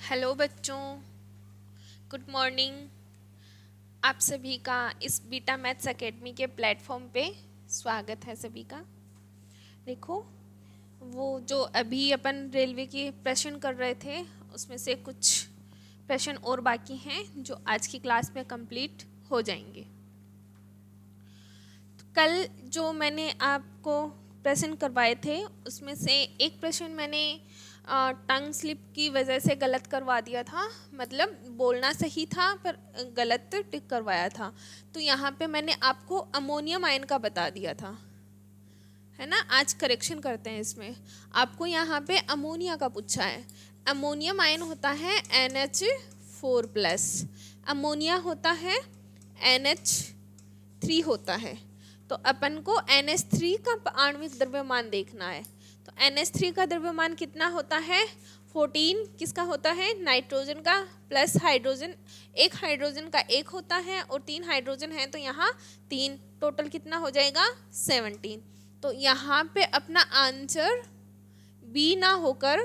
Hello बच्चों, good morning. आप सभी का इस बीटा मैथ्स एकेडमी के प्लेटफॉर्म पे स्वागत है सभी का। देखो, वो जो अभी अपन रेलवे के प्रश्न कर रहे थे उसमें से कुछ प्रश्न और बाकी हैं जो आज की क्लास में कंप्लीट हो जाएंगे। कल जो मैंने आपको प्रश्न करवाए थे उसमें से एक प्रश्न मैंने टंग स्लिप की वजह से गलत करवा दिया था, मतलब बोलना सही था पर गलत टिक करवाया था। तो यहाँ पे मैंने आपको अमोनियम आयन का बता दिया था, है ना। आज करेक्शन करते हैं इसमें। आपको यहाँ पे अमोनिया का पूछा है। अमोनियम आयन होता है NH4+, अमोनिया होता है NH3 होता है। तो अपन को NH3 का आणविक द्रव्यमान देखना है। तो NH3 का द्रव्यमान कितना होता है? 14 किसका होता है? नाइट्रोजन का प्लस हाइड्रोजन, एक हाइड्रोजन का एक होता है और 3 हाइड्रोजन है तो यहाँ 3, टोटल कितना हो जाएगा? 17। तो यहाँ पे अपना आंसर बी ना होकर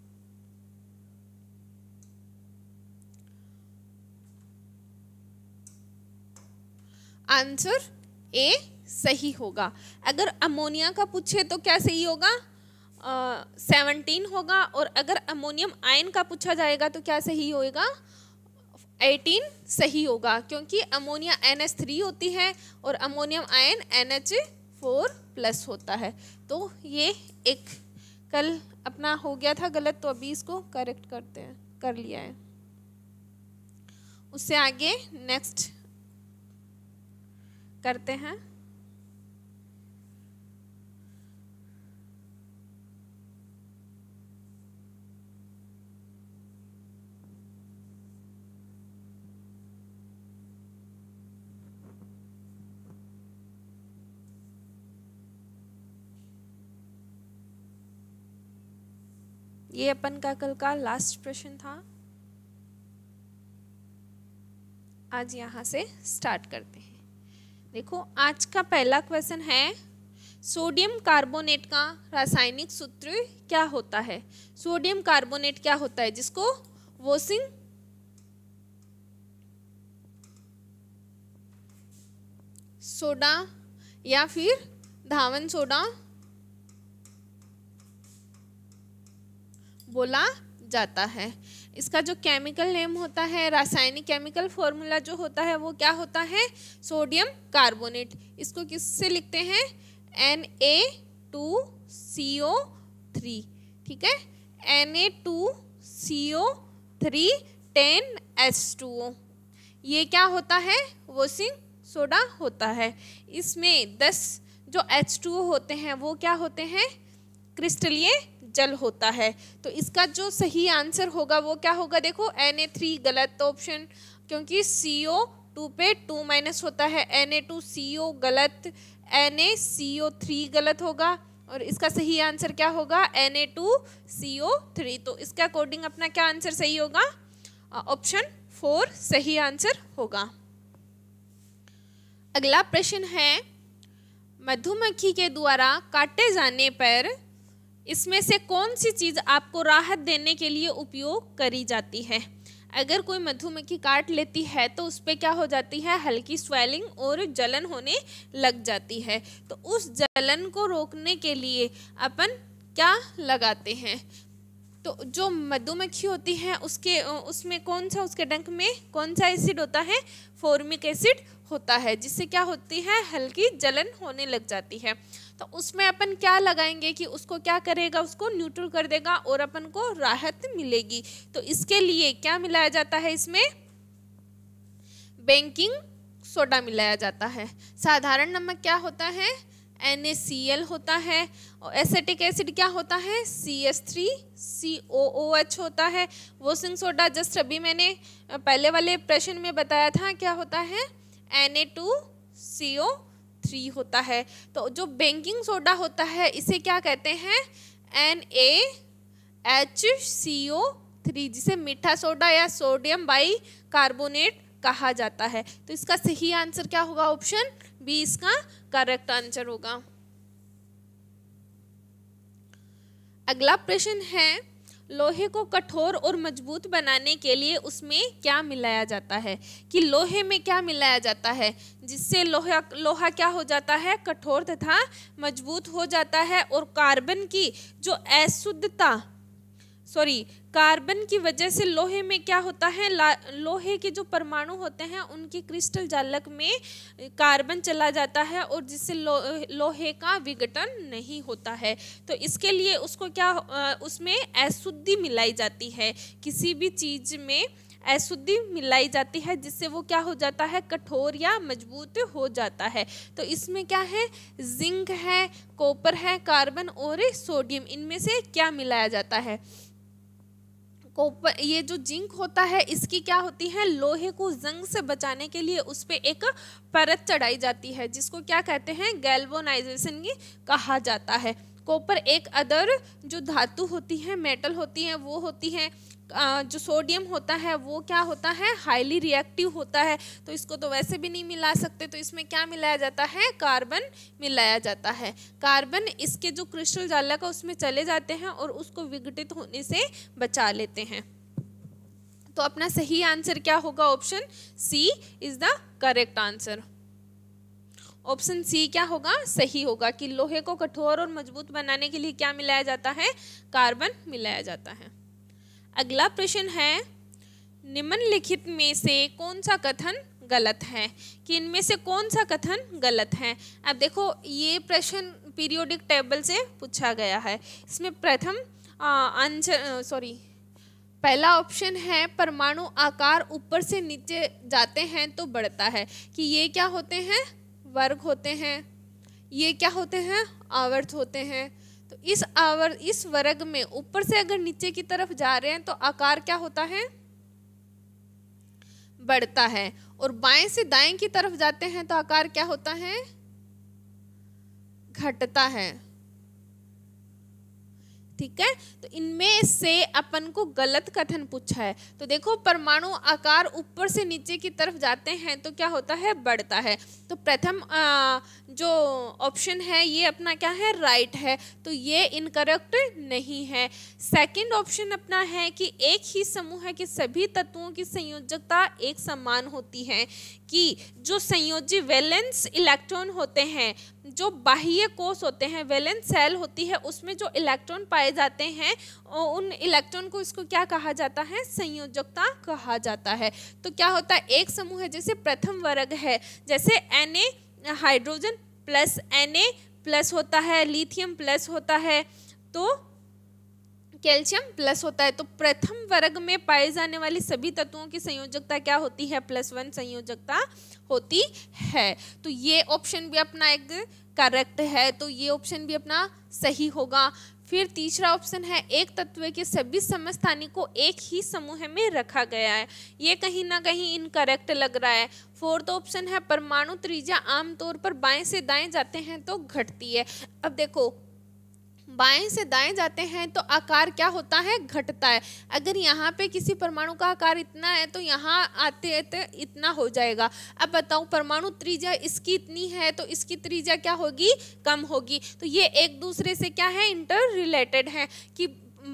आंसर ए सही होगा। अगर अमोनिया का पूछे तो क्या सही होगा? 17 होगा। और अगर अमोनियम आयन का पूछा जाएगा तो क्या सही होएगा? 18 सही होगा, क्योंकि अमोनिया NH3 होती है और अमोनियम आयन NH4+ होता है। तो ये एक कल अपना हो गया था गलत, तो अभी इसको करेक्ट करते हैं, कर लिया है। उससे आगे नेक्स्ट करते हैं। ये अपन का कल का लास्ट प्रश्न था। आज यहाँ से स्टार्ट करते हैं। देखो, आज का पहला क्वेश्चन है, सोडियम कार्बोनेट का रासायनिक सूत्र क्या होता है? सोडियम कार्बोनेट क्या होता है, जिसको वॉशिंग सोडा या फिर धावन सोडा बोला जाता है। इसका जो केमिकल नेम होता है, रासायनिक केमिकल फॉर्मूला जो होता है वो क्या होता है? Sodium carbonate. इसको किससे लिखते हैं? Na2CO3, ठीक है। Na2CO3 10H2O। ये क्या होता है? वॉशिंग सोडा होता है। इसमें 10 जो H2O होते हैं वो क्या होते हैं? क्रिस्टलीय जल होता है। तो इसका जो सही आंसर होगा वो क्या होगा? देखो, Na3 गलत ऑप्शन, क्योंकि CO2 पे 2- होता है। Na2CO गलत, NaCO3 गलत होगा और इसका सही आंसर क्या होगा? Na2CO3। तो इसके अकॉर्डिंग अपना क्या आंसर सही होगा? ऑप्शन 4 सही आंसर होगा। अगला प्रश्न है, मधुमक्खी के द्वारा काटे जाने पर इसमें से कौन सी चीज़ आपको राहत देने के लिए उपयोग करी जाती है? अगर कोई मधुमक्खी काट लेती है तो उस पर क्या हो जाती है? हल्की स्वेलिंग और जलन होने लग जाती है। तो उस जलन को रोकने के लिए अपन क्या लगाते हैं? तो जो मधुमक्खी होती है उसमें कौन सा, उसके डंक में कौन सा एसिड होता है? फॉर्मिक एसिड होता है, जिससे क्या होती है? हल्की जलन होने लग जाती है। तो उसमें अपन क्या लगाएंगे कि उसको क्या करेगा? उसको न्यूट्रल कर देगा और अपन को राहत मिलेगी। तो इसके लिए क्या मिलाया जाता है? इसमें बेकिंग सोडा मिलाया जाता है। साधारण नमक क्या होता है? NaCl होता है। और एसिटिक एसिड क्या होता है? CH3COOH होता है। वॉशिंग सोडा जस्ट अभी मैंने पहले वाले प्रश्न में बताया था, क्या होता है? Na2CO3 होता है। तो जो बेकिंग सोडा होता है इसे क्या कहते हैं? NaHCO3, जिसे मीठा सोडा या सोडियम बाइकार्बोनेट कहा जाता है। तो इसका सही आंसर क्या होगा? ऑप्शन बी इसका करेक्ट आंसर होगा। अगला प्रश्न है, लोहे को कठोर और मजबूत बनाने के लिए उसमें क्या मिलाया जाता है, कि लोहे में क्या मिलाया जाता है जिससे लोहा क्या हो जाता है, कठोर तथा मजबूत हो जाता है। और कार्बन की जो अशुद्धता कार्बन की वजह से लोहे में क्या होता है, लोहे के जो परमाणु होते हैं उनकी क्रिस्टल जालक में कार्बन चला जाता है और जिससे लोहे का विघटन नहीं होता है। तो इसके लिए उसको क्या उसमें अशुद्धि मिलाई जाती है, किसी भी चीज में अशुद्धि मिलाई जाती है जिससे वो क्या हो जाता है, कठोर या मजबूत हो जाता है। तो इसमें क्या है, जिंक है, कॉपर है, कार्बन और सोडियम, इनमें से क्या मिलाया जाता है। कॉपर, ये जो जिंक होता है इसकी क्या होती है, लोहे को जंग से बचाने के लिए उस पर एक परत चढ़ाई जाती है जिसको क्या कहते हैं, गैल्वेनाइजेशन की कहा जाता है। कॉपर एक अदर जो धातु होती है, मेटल होती है, वो होती है। जो सोडियम होता है वो क्या होता है, हाईली रिएक्टिव होता है, तो इसको तो वैसे भी नहीं मिला सकते, तो इसमें क्या मिलाया जाता है, कार्बन मिलाया जाता है। कार्बन इसके जो क्रिस्टल जालक है उसमें चले जाते हैं और उसको विघटित होने से बचा लेते हैं। तो अपना सही आंसर क्या होगा, option C is the correct answer. Option C क्या होगा, सही होगा कि लोहे को कठोर और मजबूत बनाने के लिए क्या मिलाया जाता है, कार्बन मिलाया जाता है। अगला प्रश्न है, निम्नलिखित में से कौन सा कथन गलत है, कि इनमें से कौन सा कथन गलत है। अब देखो ये प्रश्न पीरियोडिक टेबल से पूछा गया है। इसमें प्रथम आंसर पहला ऑप्शन है, परमाणु आकार ऊपर से नीचे जाते हैं तो बढ़ता है, कि ये क्या होते हैं, वर्ग होते हैं, ये क्या होते हैं, आवर्त होते हैं। तो इस वर्ग में ऊपर से अगर नीचे की तरफ जा रहे हैं तो आकार क्या होता है, बढ़ता है, और बाएं से दाएं की तरफ जाते हैं तो आकार क्या होता है, घटता है। ठीक है, तो इनमें से अपन को गलत कथन पूछा है। तो देखो परमाणु आकार ऊपर से नीचे की तरफ जाते हैं तो क्या होता है, बढ़ता है। तो प्रथम जो ऑप्शन है ये अपना क्या है, राइट है, तो ये इनकरेक्ट नहीं है। सेकंड ऑप्शन अपना है कि एक ही समूह के सभी तत्वों की संयोजकता एक समान होती है, कि जो संयोजी वैलेंस इलेक्ट्रॉन होते हैं, जो बाह्य कोश होते हैं, वैलेंस सेल होती है, उसमें जो इलेक्ट्रॉन पाए जाते हैं उन इलेक्ट्रॉन को इसको क्या कहा जाता है, संयोजकता कहा जाता है। तो क्या होता है, एक समूह है, जैसे प्रथम वर्ग है, जैसे Na hydrogen plus Na plus होता है, लिथियम प्लस होता है, तो कैल्शियम प्लस होता है। तो प्रथम वर्ग में पाए जाने वाली सभी तत्वों की संयोजकता क्या होती है, +1 संयोजकता होती है। तो ये ऑप्शन भी अपना एक करेक्ट है, तो ये ऑप्शन भी अपना सही होगा। फिर तीसरा ऑप्शन है, एक तत्व के सभी समस्थानिक को एक ही समूह में रखा गया है, ये कहीं ना कहीं इनकरेक्ट लग रहा है। फोर्थ ऑप्शन है, परमाणु त्रिज्या आमतौर पर बाएं से दाएं जाते हैं तो घटती है। अब देखो बाएं से दाएं जाते हैं तो आकार क्या होता है, घटता है। अगर यहाँ पे किसी परमाणु का आकार इतना है तो यहाँ आते आते इतना हो जाएगा। अब बताओ परमाणु त्रिज्या इसकी इतनी है तो इसकी त्रिज्या क्या होगी, कम होगी। तो ये एक दूसरे से क्या है, इंटर रिलेटेड है, कि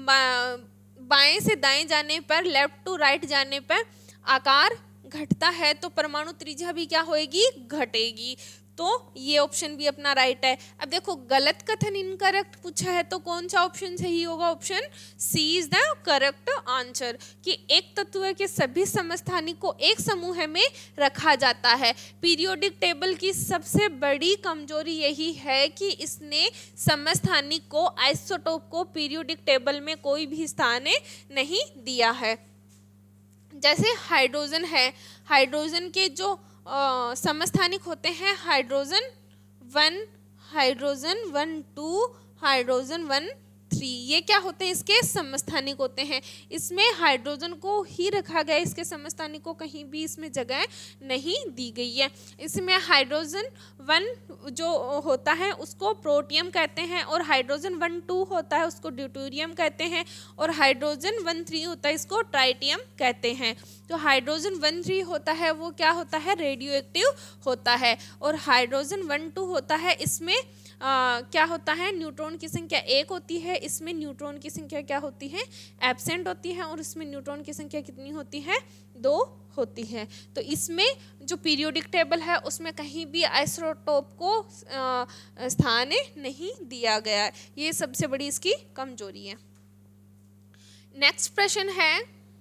बाएं से दाएं जाने पर, लेफ्ट टू राइट जाने पर आकार घटता है तो परमाणु त्रिज्या भी क्या होएगी, घटेगी। तो ये ऑप्शन भी अपना राइट है। अब देखो गलत कथन इनकरेक्ट पूछा है तो कौन सा ऑप्शन सही होगा, option C is the correct answer, कि एक तत्व के सभी समस्थानिक को एक समूह में रखा जाता है। पीरियोडिक टेबल की सबसे बड़ी कमजोरी यही है कि इसने समस्थानिक को, आइसोटोप को पीरियोडिक टेबल में कोई भी स्थान नहीं दिया है। जैसे हाइड्रोजन है, हाइड्रोजन के जो समस्थानिक होते हैं, हाइड्रोजन 1, हाइड्रोजन 1 2, हाइड्रोजन 1 3, ये क्या होते हैं, इसके समस्थानिक होते हैं। इसमें हाइड्रोजन को ही रखा गया, इसके समस्थानिक को कहीं भी इसमें जगह नहीं दी गई है। इसमें हाइड्रोजन 1 जो होता है उसको प्रोटियम कहते हैं, और हाइड्रोजन 1 2 होता है उसको ड्यूटेरियम कहते हैं, और हाइड्रोजन 1 3 होता है इसको ट्राइटियम कहते हैं। तो हाइड्रोजन 1 3 होता है वो क्या होता है, रेडियो एक्टिव होता है, और हाइड्रोजन 1 2 होता है इसमें क्या होता है, न्यूट्रॉन की संख्या 1 होती है, इसमें न्यूट्रॉन की संख्या क्या होती है, एब्सेंट होती है, और इसमें न्यूट्रॉन की संख्या कितनी होती है, 2 होती है। तो इसमें जो पीरियोडिक टेबल है उसमें कहीं भी आइसोटोप को स्थान नहीं दिया गया, ये सबसे बड़ी इसकी कमजोरी है। नेक्स्ट प्रश्न है,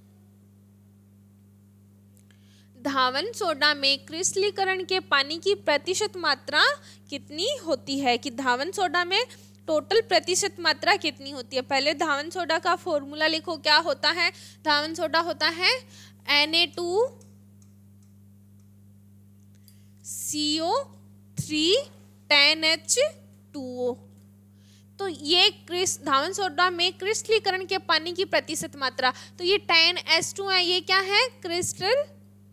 धावन सोडा में क्रिस्टलीकरण के पानी की प्रतिशत मात्रा कितनी होती है, कि धावन सोडा में टोटल प्रतिशत मात्रा कितनी होती है। पहले धावन सोडा का फॉर्मूला लिखो, क्या होता है, धावन सोडा होता है Na2CO3 10H2O। तो ये धावन सोडा में क्रिस्टलीकरण के पानी की प्रतिशत मात्रा, तो ये 10H2 है, ये क्या है, क्रिस्टल,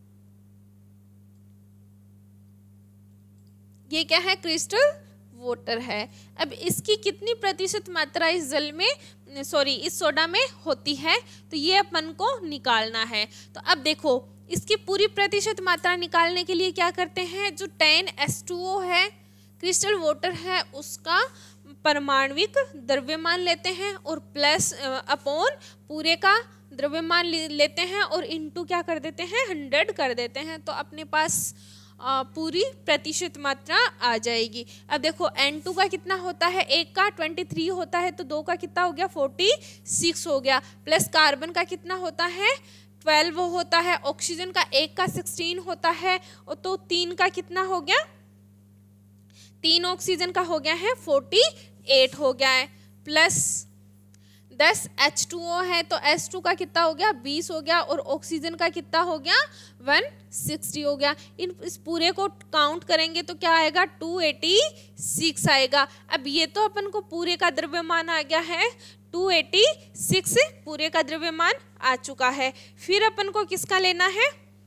ये क्या है, क्रिस्टल वाटर है। अब इसकी कितनी प्रतिशत मात्रा इस जल में, सॉरी इस सोडा में होती है, तो ये अपन को निकालना है। तो अब देखो इसकी पूरी प्रतिशत मात्रा निकालने के लिए क्या करते हैं, जो 10H2O है, क्रिस्टल वाटर है, उसका परमाणविक द्रव्यमान लेते हैं और प्लस अपॉन पूरे का द्रव्यमान लेते हैं और इनटू क्या कर देते हैं, 100 कर देते हैं, तो अपने पास पूरी प्रतिशत मात्रा आ जाएगी। अब देखो N2 का कितना होता है, 1 का 23 होता है, तो 2 का कितना हो गया, 46 हो गया, प्लस कार्बन का कितना होता है, 12 होता है, ऑक्सीजन का 1 का 16 होता है, और तो 3 का कितना हो गया, 3 ऑक्सीजन का हो गया है 48 हो गया है, प्लस 10 H2O है, तो H2 का कितना हो गया, 20 हो गया, और ऑक्सीजन का कितना हो गया, 160 हो गया। इस पूरे को काउंट करेंगे तो क्या आएगा, 286 आएगा। अब ये तो अपन को पूरे का द्रव्यमान आ गया है, 286 पूरे का द्रव्यमान आ चुका है। फिर अपन को किसका लेना है,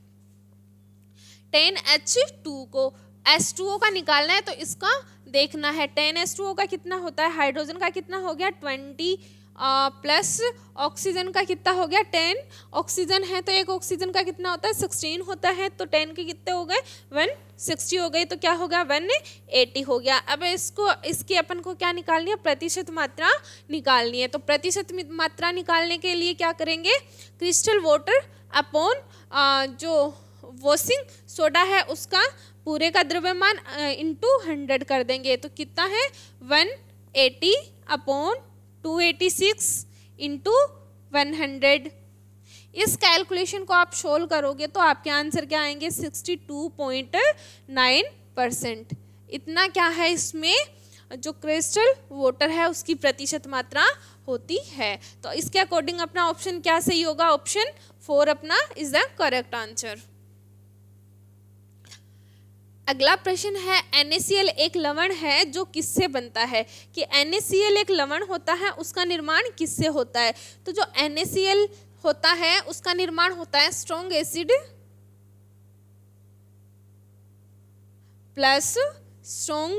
10H2 को, H2O का निकालना है, तो इसका देखना है 10H2O का कितना होता है, हाइड्रोजन का कितना हो गया 20 प्लस ऑक्सीजन का कितना हो गया 10, ऑक्सीजन है तो एक ऑक्सीजन का कितना होता है 16 होता है, तो 10 के कितने हो गए 160 हो गई, तो क्या हो गया 180 हो गया। अब इसको इसकी अपन को क्या निकालनी है, प्रतिशत मात्रा निकालनी है। तो प्रतिशत मात्रा निकालने के लिए क्या करेंगे, क्रिस्टल वाटर अपॉन जो वॉशिंग सोडा है उसका पूरे का द्रव्यमान इंटू 100 कर देंगे, तो कितना है 180 अपॉन 286 इंटू 100। इस कैलकुलेशन को आप सोल्व करोगे तो आपके आंसर क्या आएंगे 62.9%। इतना क्या है इसमें जो क्रिस्टल वाटर है उसकी प्रतिशत मात्रा होती है। तो इसके अकॉर्डिंग अपना ऑप्शन क्या सही होगा, ऑप्शन 4 अपना इज द करेक्ट आंसर। अगला प्रश्न है NaCl एक लवण है जो किससे बनता है, कि NaCl एक लवण होता है उसका निर्माण किससे होता है। तो जो NaCl होता है उसका निर्माण होता है strong acid plus strong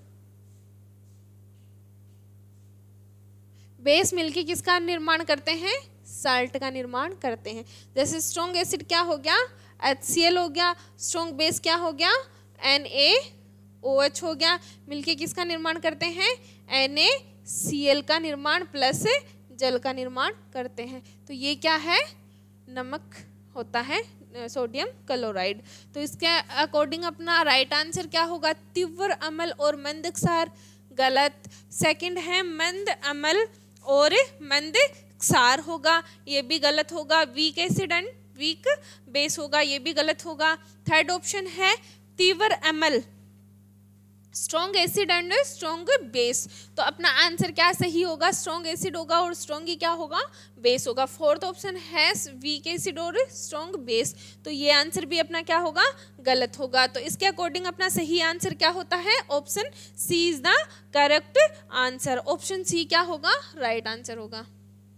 base मिलके किसका निर्माण करते हैं, साल्ट का निर्माण करते हैं। जैसे स्ट्रॉन्ग एसिड क्या हो गया HCl हो गया, स्ट्रॉन्ग बेस क्या हो गया NaOH हो गया, मिलके किसका निर्माण करते हैं NaCl का निर्माण प्लस जल का निर्माण करते हैं। तो ये क्या है, नमक होता है सोडियम क्लोराइड। तो इसके अकॉर्डिंग अपना राइट आंसर क्या होगा, तीव्र अम्ल और मंद क्षार, गलत। सेकंड है मंद अम्ल और मंद क्षार होगा, ये भी गलत होगा। Weak acid and weak base होगा, ये भी गलत होगा। थर्ड ऑप्शन है तीव्र अम्ल, strong acid and strong base. तो अपना आंसर क्या सही होगा, स्ट्रॉन्ग एसिड होगा और स्ट्रॉन्ग ही क्या होगा, बेस होगा। फोर्थ ऑप्शन है वीक एसिड और स्ट्रॉन्ग बेस, तो ये आंसर भी अपना क्या होगा, गलत होगा। तो इसके अकॉर्डिंग अपना सही आंसर क्या होता है, option C is the correct answer. Option C क्या होगा, राइट आंसर होगा।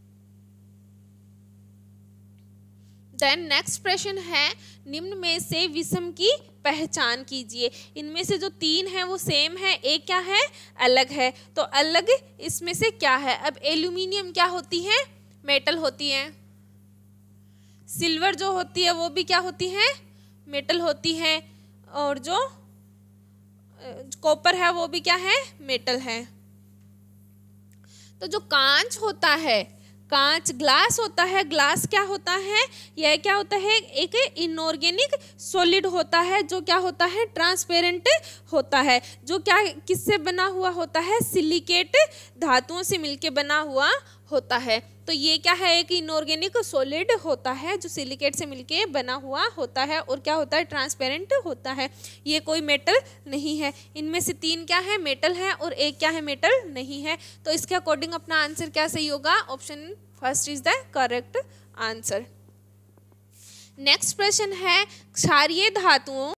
देन नेक्स्ट प्रश्न है, निम्न में से विषम की पहचान कीजिए। इनमें से जो 3 है वो सेम है, एक क्या है अलग है। तो अलग इसमें से क्या है, अब एल्यूमिनियम क्या होती है, मेटल होती है। सिल्वर जो होती है वो भी क्या होती है, मेटल होती है। और जो कॉपर है वो भी क्या है, मेटल है। तो जो कांच होता है, कांच, ग्लास होता है, ग्लास क्या होता है, यह क्या होता है, एक इनऑर्गेनिक सॉलिड होता है जो क्या होता है, ट्रांसपेरेंट होता है, जो क्या किससे बना हुआ होता है, सिलिकेट धातुओं से मिलके बना हुआ होता है। तो ये क्या है, एक इनऑर्गेनिक सॉलिड होता है जो सिलिकेट से मिलके बना हुआ होता है और क्या होता है, ट्रांसपेरेंट होता है। ये कोई मेटल नहीं है। इनमें से 3 क्या है, मेटल है और एक क्या है, मेटल नहीं है। तो इसके अकॉर्डिंग अपना आंसर क्या सही होगा, option first is the correct answer. Next प्रश्न है, क्षारीय धातुओं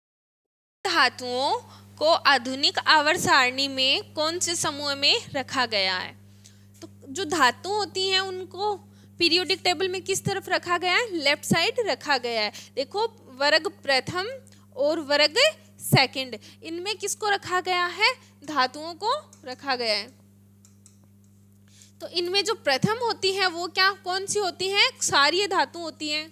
को आधुनिक आवर्त सारणी में कौन से समूह में रखा गया है। तो जो धातु होती हैं उनको पीरियोडिक टेबल में किस तरफ रखा गया है, लेफ्ट साइड रखा गया है। देखो वर्ग प्रथम और वर्ग सेकंड, इनमें किसको रखा गया है, धातुओं को रखा गया है। तो इनमें जो प्रथम होती है वो क्या, कौन सी होती है, क्षारीय धातु होती है।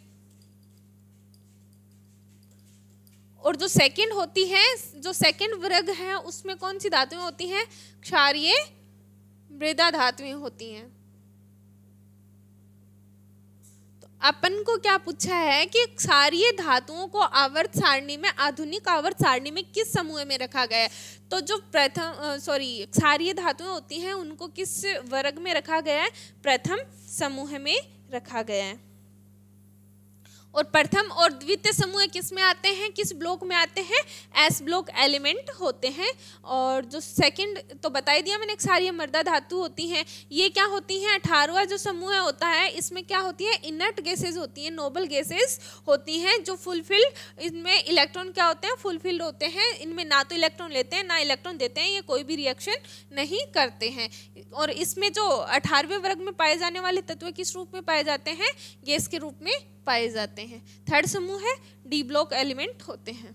और जो सेकंड होती है, जो सेकंड वर्ग है उसमें कौन सी धातुएं होती हैं, क्षारीय मृदा धातुएं होती हैं। तो अपन को क्या पूछा है कि क्षारीय धातुओं को आवर्त सारणी में, आधुनिक आवर्त सारणी में किस समूह में रखा गया है। तो जो क्षारीय धातुएं होती हैं उनको किस वर्ग में रखा गया है, प्रथम समूह में रखा गया है। और प्रथम और द्वितीय समूह किस में आते हैं, किस ब्लॉक में आते हैं, एस ब्लॉक एलिमेंट होते हैं। और जो सेकंड तो बता ही दिया मैंने, क्षारीय मृदा धातु होती हैं, ये क्या होती हैं, 18वां जो समूह होता है इसमें क्या होती है, इनर्ट गैसेज होती हैं, नोबल गैसेज होती हैं जो फुलफिल्ड, इनमें इलेक्ट्रॉन क्या होते हैं, फुलफिल्ड होते हैं। इनमें ना तो इलेक्ट्रॉन लेते हैं ना इलेक्ट्रॉन देते हैं, ये कोई भी रिएक्शन नहीं करते हैं। और इसमें जो 18वें वर्ग में पाए जाने वाले तत्व किस रूप में पाए जाते हैं, गैस के रूप में पाए जाते हैं। थर्ड समूह है डी ब्लॉक एलिमेंट होते हैं।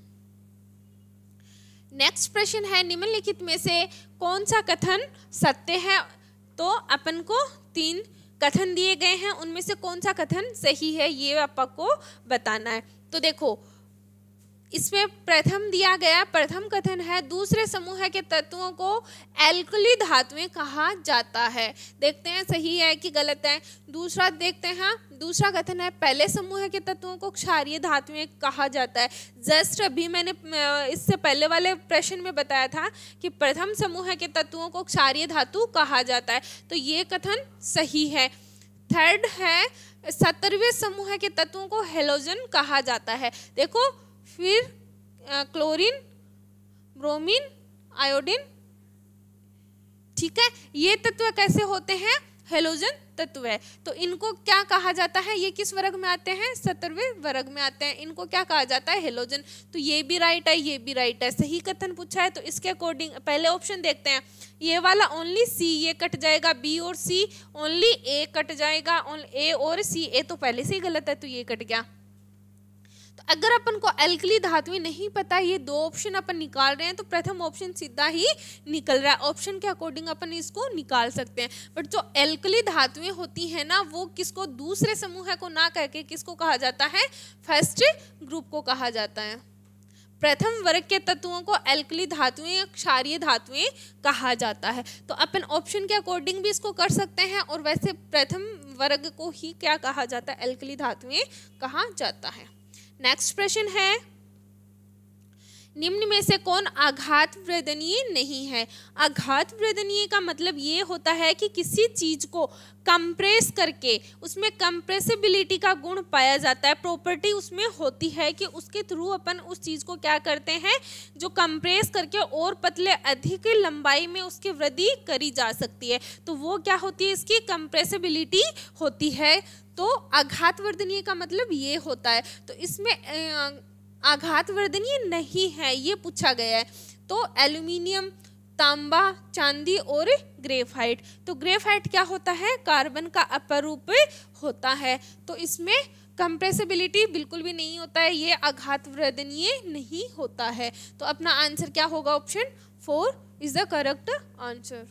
नेक्स्ट प्रश्न है, निम्नलिखित में से कौन सा कथन सत्य है। तो अपन को 3 कथन दिए गए हैं, उनमें से कौन सा कथन सही है ये आपको बताना है। तो देखो इसमें प्रथम दिया गया, प्रथम कथन है, दूसरे समूह के तत्वों को एल्कली धातुएं कहा जाता है। देखते हैं सही है कि गलत है। दूसरा देखते हैं, दूसरा कथन है, पहले समूह के तत्वों को क्षारीय धातुएं कहा जाता है। जस्ट अभी मैंने इससे पहले वाले प्रश्न में बताया था कि प्रथम समूह के तत्वों को क्षारीय धातु कहा जाता है, तो ये कथन सही है। थर्ड है, 17वें समूह के तत्वों को हेलोजन कहा जाता है। देखो फिर क्लोरीन, ब्रोमीन, आयोडीन, ठीक है, ये तत्व कैसे होते हैं, हेलोजन तत्व है। तो इनको क्या कहा जाता है, ये किस वर्ग में आते हैं, 17वें वर्ग में आते हैं। इनको क्या कहा जाता है, हेलोजन। तो ये भी राइट है, ये भी राइट है, सही कथन पूछा है। तो इसके अकॉर्डिंग पहले ऑप्शन देखते हैं, ये वाला ओनली सी, ये कट जाएगा, बी और सी ओनली ए कट जाएगा, ए और सी, ए तो पहले से ही गलत है तो ये कट गया। तो अगर अपन को एल्कली धातुएं नहीं पता, ये 2 ऑप्शन अपन निकाल रहे हैं, तो प्रथम ऑप्शन सीधा ही निकल रहा है। ऑप्शन के अकॉर्डिंग अपन इसको निकाल सकते हैं। बट जो एल्कली धातुएं होती हैं ना, वो किसको, दूसरे समूह को ना कह के किसको कहा जाता है, फर्स्ट ग्रुप को कहा जाता है। प्रथम वर्ग के तत्वों को एल्कली धातुएं, क्षारीय धातुएं कहा जाता है। तो अपन ऑप्शन के अकॉर्डिंग भी इसको कर सकते हैं, और वैसे प्रथम वर्ग को ही क्या कहा जाता है, एल्कली धातुएं कहा जाता है। नेक्स्ट प्रश्न है, निम्न में से कौन आघात वर्धनीय नहीं है। आघात वर्धनीय का मतलब ये होता है कि किसी चीज को कंप्रेस करके उसमें कंप्रेसिबिलिटी का गुण पाया जाता है, प्रॉपर्टी उसमें होती है कि उसके थ्रू अपन उस चीज को क्या करते हैं, जो कंप्रेस करके और पतले, अधिक लंबाई में उसकी वृद्धि करी जा सकती है। तो वो क्या होती है, इसकी कंप्रेसिबिलिटी होती है। तो आघात वर्धनीय का मतलब ये होता है। तो इसमें आघात वर्धनीय नहीं है ये पूछा गया है। तो एल्यूमिनियम, तांबा, चांदी और ग्रेफाइट। तो ग्रेफाइट क्या होता है, कार्बन का अपरूप होता है। तो इसमें कंप्रेसिबिलिटी बिल्कुल भी नहीं होता है, ये आघात वर्धनीय नहीं होता है। तो अपना आंसर क्या होगा, option 4 is the correct answer.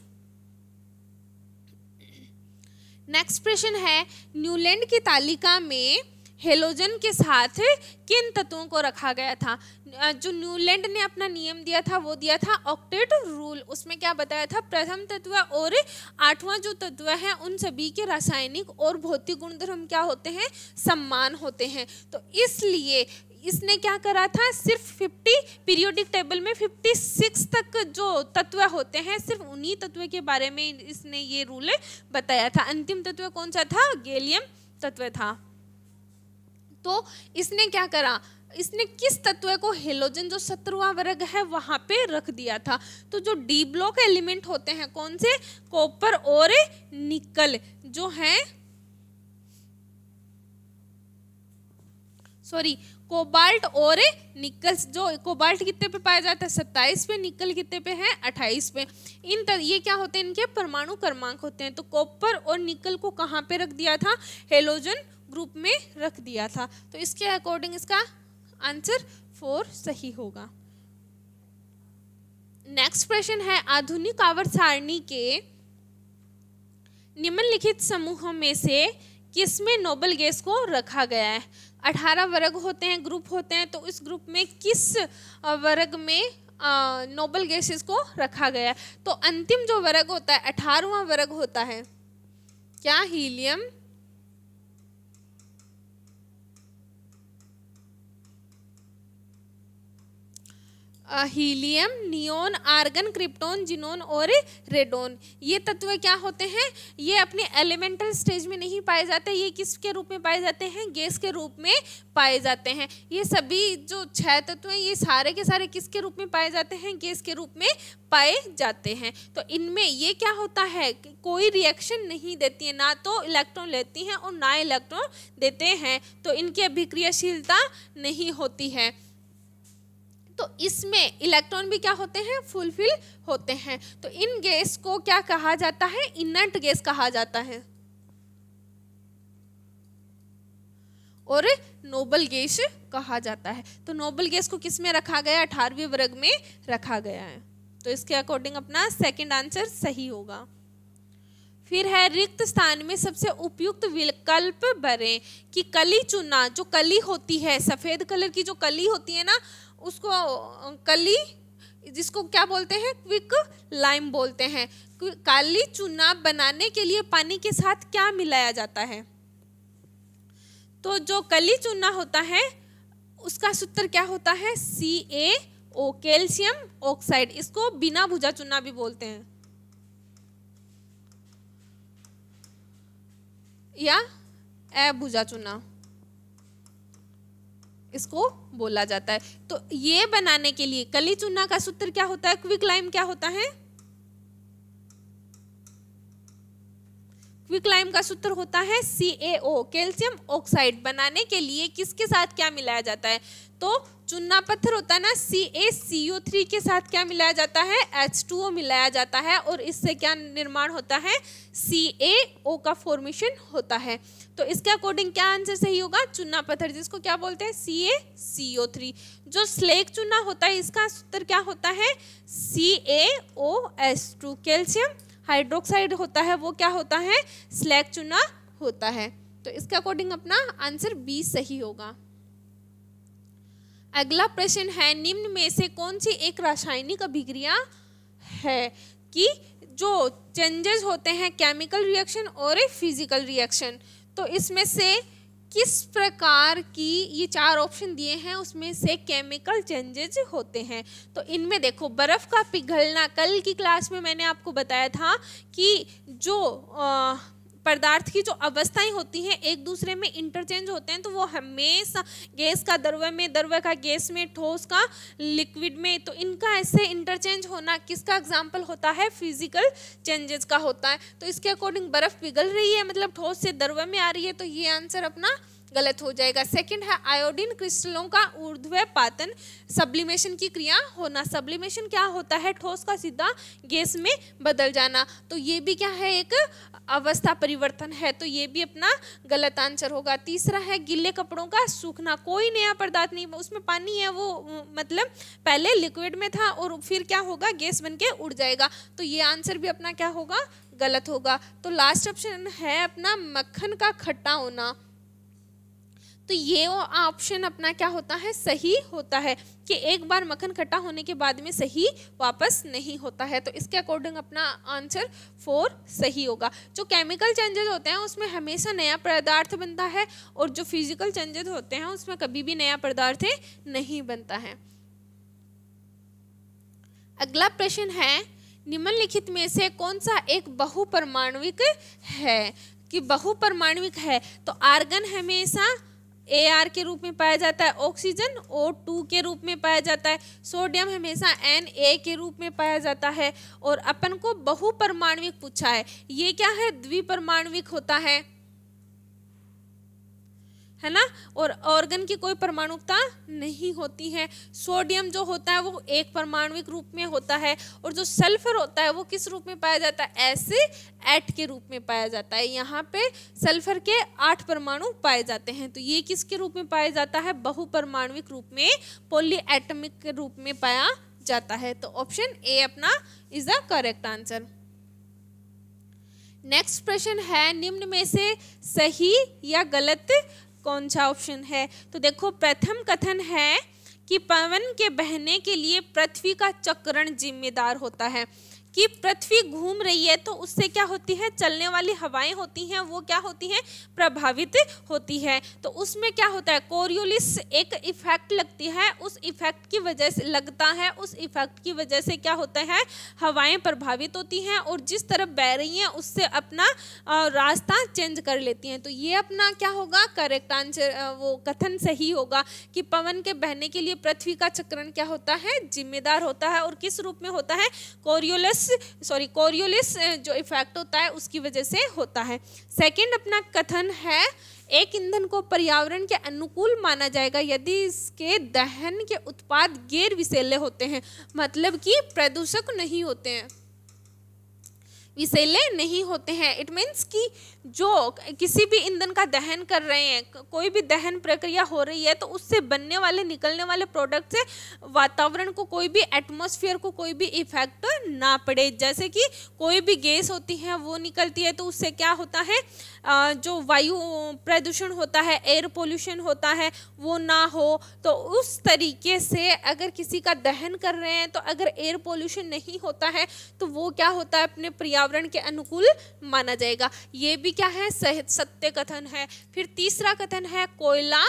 Next प्रश्न है, न्यूलैंड की तालिका में हेलोजन के साथ किन तत्वों को रखा गया था? जो न्यूलैंड ने अपना नियम दिया था वो दिया था ऑक्टेट रूल। उसमें क्या बताया था? प्रथम तत्व और आठवां जो तत्व है उन सभी के रासायनिक और भौतिक गुणधर्म क्या होते हैं? समान होते हैं। तो इसलिए इसने क्या करा था? सिर्फ 50 पीरियोडिक टेबल में 56 तक जो तत्व होते हैं सिर्फ उन्हीं तत्व के बारे में इसने ये रूल बताया था। अंतिम तत्व कौन सा था? गैलियम तत्व था। तो इसने क्या करा? इसने किस तत्व को हेलोजन जो 17वां वर्ग है वहां पे रख दिया था? तो जो डी ब्लॉक एलिमेंट होते हैं कौन से? कॉपर और निकल जो है, सॉरी कोबाल्ट और निकल। जो कोबाल्ट कितने पे पाया जाता है? 27 पे। निकल कितने पे है? 28 पे। ये क्या होते हैं? इनके परमाणु क्रमांक होते हैं। तो कॉपर और निकल को कहाँ पे रख दिया था? हेलोजन ग्रुप में रख दिया था। तो इसके अकॉर्डिंग इसका आंसर 4 सही होगा। नेक्स्ट प्रश्न है, आधुनिक आवर्त सारणी के निम्नलिखित समूहों में से किसमें नोबल गैस को रखा गया है? 18 वर्ग होते हैं, ग्रुप होते हैं। तो इस ग्रुप में किस वर्ग में नोबल गैसेस को रखा गया है? तो अंतिम जो वर्ग होता है 18वां वर्ग होता है क्या? Helium, helium, neon, argon, krypton, xenon और रेडोन। ये तत्व क्या होते हैं? ये अपने एलिमेंटल स्टेज में नहीं पाए जाते। ये किसके रूप में पाए जाते हैं? गैस के रूप में पाए जाते हैं। ये सभी जो 6 तत्व हैं ये सारे के सारे किसके रूप में पाए जाते हैं? गैस के रूप में पाए जाते हैं। तो इनमें ये क्या होता है? कोई रिएक्शन नहीं देती है, ना तो इलेक्ट्रॉन लेती हैं और ना इलेक्ट्रॉन देते हैं। तो इनकी अभिक्रियाशीलता नहीं होती है। तो इसमें इलेक्ट्रॉन भी क्या होते हैं? फुलफिल होते हैं। तो इन गैस को क्या कहा जाता है? इनर्ट गैस कहा जाता है। और नोबल गैस कहा जाता है। तो नोबल गैस को किस में रखा गया? 18वें वर्ग में रखा गया है। तो इसके अकॉर्डिंग अपना सेकंड आंसर सही होगा। फिर है, रिक्त स्थान में सबसे उपयुक्त विकल्प भरें। कि कली चुना, जो कली होती है सफेद कलर की जो कली होती है ना, उसको कली, जिसको क्या बोलते हैं? क्विक लाइम बोलते हैं। काली चूना बनाने के लिए पानी के साथ क्या मिलाया जाता है? तो जो कली चूना होता है उसका सूत्र क्या होता है? CaO, calcium oxide. इसको बिना भुजा चूना भी बोलते हैं या अभुजा चूना इसको बोला जाता है। तो ये बनाने के लिए कली चूना का सूत्र क्या होता है? क्विक लाइम क्या होता है? क्विक लाइम का सूत्र होता है CaO, कैल्शियम ऑक्साइड। बनाने के लिए किसके साथ क्या मिलाया जाता है? तो चूना पत्थर होता है ना, CaCO3 के साथ क्या मिलाया जाता है? H2O मिलाया जाता है और इससे क्या निर्माण होता है? CaO का फॉर्मेशन होता है। तो इसके अकॉर्डिंग क्या आंसर सही होगा? चूना पत्थर, जिसको क्या बोलते हैं? CaCO3। जो स्लेक चूना होता है इसका सूत्र क्या होता है? CaOH2। कैल्शियम हाइड्रोक्साइड होता है वो क्या होता है? स्लैग चूना होता है। तो इसके अकॉर्डिंग अपना आंसर बी सही होगा। अगला प्रश्न है, निम्न में से कौन सी एक रासायनिक अभिक्रिया है कि जो चेंजेस होते हैं केमिकल रिएक्शन और फिजिकल रिएक्शन? तो इसमें से किस प्रकार की, ये 4 ऑप्शन दिए हैं, उसमें से केमिकल चेंजेस होते हैं? तो इनमें देखो, बर्फ का पिघलना, कल की क्लास में मैंने आपको बताया था कि जो पदार्थ की जो अवस्थाएं होती हैं एक दूसरे में इंटरचेंज होते हैं। तो वो हमेशा गैस का द्रव्य में, द्रव्य का गैस में, ठोस का लिक्विड में, तो इनका ऐसे इंटरचेंज होना किसका एग्जाम्पल होता है? फिजिकल चेंजेस का होता है। तो इसके अकॉर्डिंग बर्फ पिघल रही है मतलब ठोस से द्रव्य में आ रही है, तो ये आंसर अपना गलत हो जाएगा। सेकंड है, आयोडीन क्रिस्टलों का ऊर्ध्व पातन, सब्लिमेशन की क्रिया होना। सब्लिमेशन क्या होता है? ठोस का सीधा गैस में बदल जाना। तो ये भी क्या है? एक अवस्था परिवर्तन है। तो ये भी अपना गलत आंसर होगा। तीसरा है, गीले कपड़ों का सूखना। कोई नया पदार्थ नहीं, उसमें पानी है, वो मतलब पहले लिक्विड में था और फिर क्या होगा? गैस बन के उड़ जाएगा। तो ये आंसर भी अपना क्या होगा? गलत होगा। तो लास्ट ऑप्शन है अपना मक्खन का खट्टा होना। तो ये ऑप्शन अपना क्या होता है, सही होता है कि एक बार मक्खन खट्टा होने के बाद में सही वापस नहीं होता है। तो इसके अकॉर्डिंग अपना आंसर 4 सही होगा। जो केमिकल चेंजेस होते हैं उसमें हमेशा नया पदार्थ बनता है और जो फिजिकल चेंजेस होते हैं उसमें कभी भी नया पदार्थ नहीं बनता है। अगला प्रश्न है, निम्नलिखित में से कौन सा एक बहुपरमाणविक है? कि बहुपरमाणविक है तो आर्गन हमेशा Ar के रूप में पाया जाता है, ऑक्सीजन O2 के रूप में पाया जाता है, सोडियम हमेशा Na के रूप में पाया जाता है। और अपन को बहुपरमाणविक पूछा है, ये क्या है, द्विपरमाणविक होता है ना। और ऑर्गन की कोई परमाणुकता नहीं होती है। सोडियम जो होता है वो एक परमाणविक रूप में होता है और जो सल्फर होता है वो किस रूप में पाया जाता है, एट के रूप में पाया जाता है। यहाँ पे सल्फर के 8 परमाणु पाए जाते हैं। तो ये किसके रूप में पाया जाता है, बहुपरमाणविक रूप में, पॉलीएटमिक के रूप में पाया जाता है। तो ऑप्शन ए अपना is the correct answer. Next प्रश्न है, निम्न में से सही या गलत कौन सा ऑप्शन है? तो देखो, प्रथम कथन है कि पवन के बहने के लिए पृथ्वी का चक्रण जिम्मेदार होता है। कि पृथ्वी घूम रही है तो उससे क्या होती है, चलने वाली हवाएं होती हैं वो क्या होती हैं, प्रभावित होती है। तो उसमें क्या होता है, कोरियोलिस एक इफेक्ट लगती है, उस इफेक्ट की वजह से लगता है, उस इफेक्ट की वजह से क्या होता है, हवाएं प्रभावित होती हैं और जिस तरफ बह रही हैं उससे अपना रास्ता चेंज कर लेती हैं। तो ये अपना क्या होगा, करेक्ट आंसर, वो कथन सही होगा कि पवन के बहने के लिए पृथ्वी का चक्रण क्या होता है, जिम्मेदार होता है। और किस रूप में होता है, कोरियोलिस जो इफेक्ट होता है उसकी वजह से होता है। सेकंड अपना कथन है, एक ईंधन को पर्यावरण के अनुकूल माना जाएगा यदि इसके दहन के उत्पाद गैर विषैले होते हैं, मतलब कि प्रदूषक नहीं होते हैं, विषैले नहीं होते हैं। इट मीन्स कि जो किसी भी ईंधन का दहन कर रहे हैं, कोई भी दहन प्रक्रिया हो रही है तो उससे बनने वाले निकलने वाले प्रोडक्ट से वातावरण को, कोई भी एटमॉस्फेयर को कोई भी इफेक्ट ना पड़े। जैसे कि कोई भी गैस होती है वो निकलती है तो उससे क्या होता है, जो वायु प्रदूषण होता है, एयर पोल्यूशन होता है, वो ना हो। तो उस तरीके से अगर किसी का दहन कर रहे हैं तो अगर एयर पोल्यूशन नहीं होता है तो वो क्या होता है, अपने पर्यावरण के अनुकूल माना जाएगा। ये भी क्या है, सत्य कथन है। फिर तीसरा कथन है, कोयला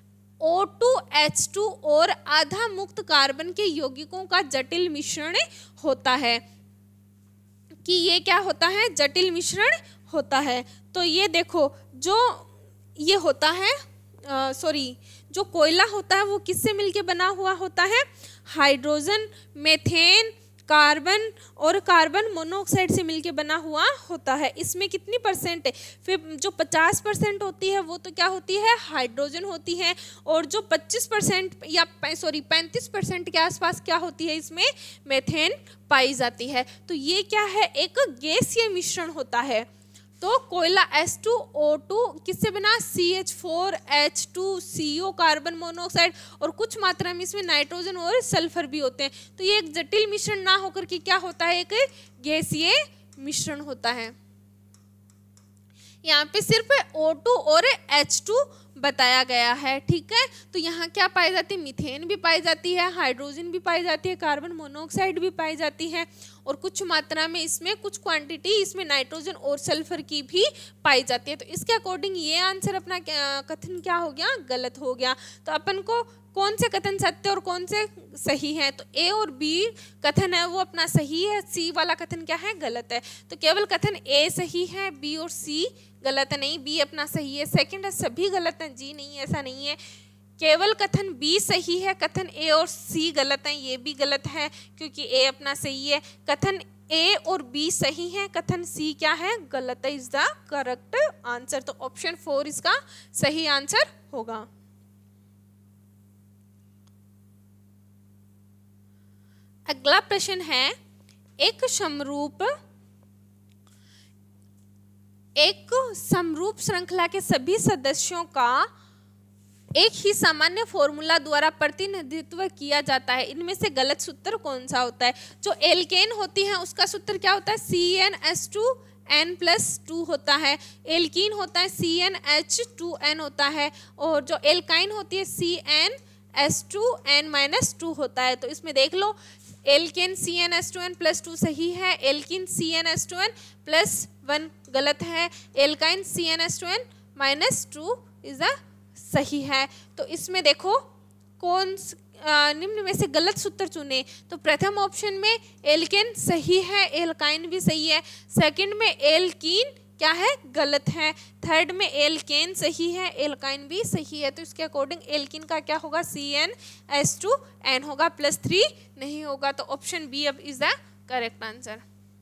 O2H2 और आधा मुक्त कार्बन के यौगिकों का जटिल मिश्रण होता है। कि ये क्या होता है, जटिल मिश्रण होता है। तो ये देखो, जो ये होता है जो कोयला होता है वो किससे मिलके बना हुआ होता है, हाइड्रोजन, मीथेन, कार्बन और कार्बन मोनोऑक्साइड से मिलके बना हुआ होता है। इसमें कितनी परसेंट है, फिर जो 50% होती है वो तो क्या होती है, हाइड्रोजन होती है। और जो 25% या 35% के आसपास क्या होती है, इसमें मीथेन पाई जाती है। तो ये क्या है, एक गैसीय मिश्रण होता है। तो कोयला H2O2 किससे बना, CH4H2CO, कार्बन मोनोऑक्साइड, और कुछ मात्रा में इसमें नाइट्रोजन और सल्फर भी होते हैं। तो ये एक जटिल मिश्रण ना होकर के क्या होता है, एक गैसीय मिश्रण होता है। यहाँ पे सिर्फ O2 और H2 बताया गया है, ठीक है। तो यहाँ क्या पाई जाती है, मीथेन भी पाई जाती है, हाइड्रोजन भी पाई जाती है, कार्बन मोनोऑक्साइड भी पाई जाती है और कुछ मात्रा में इसमें, कुछ क्वांटिटी इसमें नाइट्रोजन और सल्फर की भी पाई जाती है। तो इसके अकॉर्डिंग ये आंसर अपना कथन क्या हो गया, गलत हो गया। तो अपन को कौन से कथन सत्य और कौन से सही है, तो ए और बी कथन है वो अपना सही है, सी वाला कथन क्या है, गलत है। तो केवल कथन ए सही है, बी और सी गलत है, नहीं बी अपना सही है। सेकंड है सभी गलत हैं, जी नहीं ऐसा नहीं है। केवल कथन बी सही है, कथन ए और सी गलत हैं, ये भी गलत है क्योंकि ए अपना सही है। कथन ए और बी सही है, कथन सी क्या है, गलत है, इज द करेक्ट आंसर। तो ऑप्शन 4 इसका सही आंसर होगा। अगला प्रश्न है, एक समरूप श्रृंखला के सभी सदस्यों का एक ही सामान्य फॉर्मूला द्वारा प्रतिनिधित्व किया जाता है। इनमें से गलत सूत्र कौन सा होता है। जो एल्केन होती है उसका सूत्र क्या होता है, CnH2 N+2 होता है, एल्कीन होता है CnH2n होता है, और जो एल्काइन होती है CnS2n-2 होता है। तो इसमें देख लो, एल्केन CnS2n+2 सही है, एल्कीन CnS2n+1 गलत है, एल्काइन CnS2n-2 इज द सही है। तो इसमें देखो कौन निम्न में से गलत सूत्र चुने। तो प्रथम ऑप्शन में एल्केन सही है, एल्काइन भी सही है, सेकंड में एल्कीन क्या है, गलत है, थर्ड में एल्केन सही है, एल्काइन भी सही है। तो इसके अकॉर्डिंग एल्कीन का क्या होगा, CnS2n होगा, +3 नहीं होगा। तो ऑप्शन बी अब इज द करेक्ट आंसर।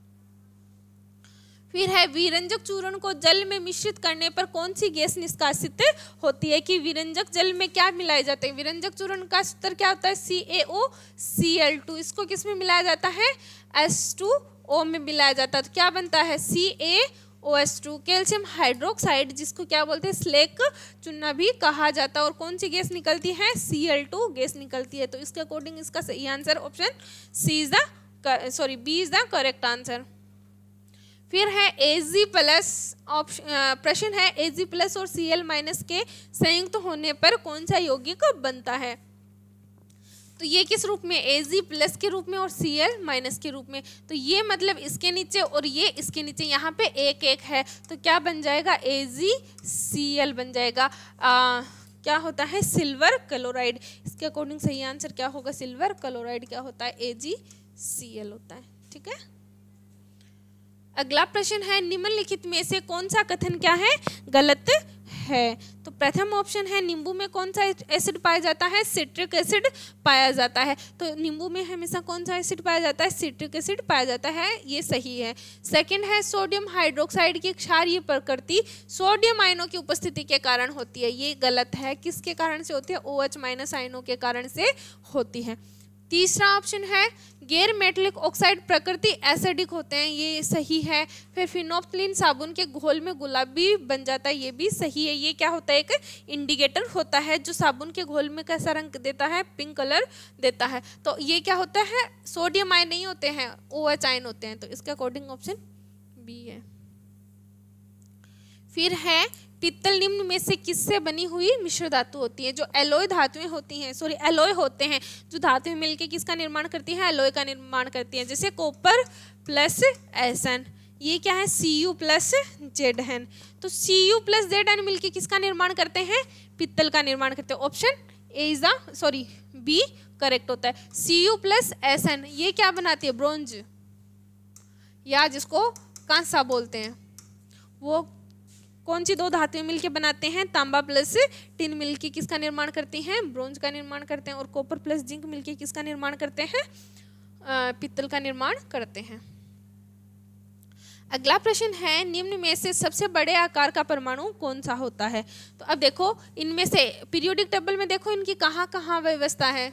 फिर है विरंजक चूर्ण को जल में मिश्रित करने पर कौन सी गैस निष्कासित होती है। कि विरंजक जल में क्या मिलाए जाते हैं, विरंजक चूर्ण का सूत्र क्या होता है, CaOCl2। इसको किस में मिलाया जाता है, H2O में मिलाया जाता है। तो क्या बनता है, CaOH2। कैल्शियम हाइड्रोक्साइड जिसको क्या बोलते हैं, स्लेक चूना भी कहा जाता है। और कौन सी गैस निकलती है, Cl2 गैस निकलती है। तो इसके अकॉर्डिंग इसका सही answer option B is the correct answer. फिर है Ag+, प्रश्न है Ag+ और Cl- के संयुक्त होने पर कौन सा यौगिक बनता है। तो ये किस रूप में, Ag+ के रूप में और Cl- के रूप में। तो ये मतलब इसके नीचे और ये इसके नीचे, यहाँ पे 1-1 है, तो क्या बन जाएगा, AgCl बन जाएगा। क्या होता है, सिल्वर क्लोराइड। इसके अकॉर्डिंग सही आंसर क्या होगा, सिल्वर क्लोराइड क्या होता है, AgCl होता है। ठीक है। अगला प्रश्न है निम्नलिखित में से कौन सा कथन क्या है, गलत है। तो प्रथम ऑप्शन है नींबू में कौन सा एसिड पाया जाता है, सिट्रिक एसिड पाया जाता है। तो नींबू में हमेशा कौन सा एसिड पाया जाता है, सिट्रिक एसिड पाया जाता है, ये सही है। सेकंड है सोडियम हाइड्रोक्साइड की क्षारीय प्रकृति सोडियम आयनों की उपस्थिति के कारण होती है, ये गलत है। किसके कारण से होती है, OH- आयनों के कारण से होती है। तीसरा ऑप्शन है गैर मेटलिक ऑक्साइड प्रकृति एसिडिक होते हैं, ये सही है। फिर फिनोप्थलीन साबुन के घोल में गुलाबी बन जाता है, ये भी सही है। ये क्या होता है, एक इंडिकेटर होता है जो साबुन के घोल में कैसा रंग देता है, पिंक कलर देता है। तो ये क्या होता है, सोडियम आयन नहीं होते हैं, OH आयन होते हैं। तो इसके अकॉर्डिंग ऑप्शन बी है। फिर है पीतल निम्न में से किससे बनी हुई मिश्र धातु होती है। जो एलॉय धातुएं होती हैं, एलॉय होते हैं, जो धातुएं मिलके किसका निर्माण करती हैं, एलॉय का निर्माण करती हैं। जैसे कॉपर + Sn, ये क्या है, Cu + Zn। तो Cu + Zn मिलके किसका निर्माण करते हैं, पीतल का निर्माण करते हैं। Option A is the B correct होता है। Cu + Sn ये क्या बनाती है, ब्रोंज, या जिसको कांसा बोलते हैं। वो कौन सी दो धातुएं मिलके बनाते हैं, तांबा + टिन मिलके किसका निर्माण करती हैं, ब्रोंज का निर्माण करते हैं। और कॉपर + जिंक मिलके किसका निर्माण करते हैं, पीतल का निर्माण करते हैं। अगला प्रश्न है निम्न में से सबसे बड़े आकार का परमाणु कौन सा होता है। तो अब देखो इनमें से पीरियोडिक टेबल में देखो इनकी कहाँ कहाँ व्यवस्था है।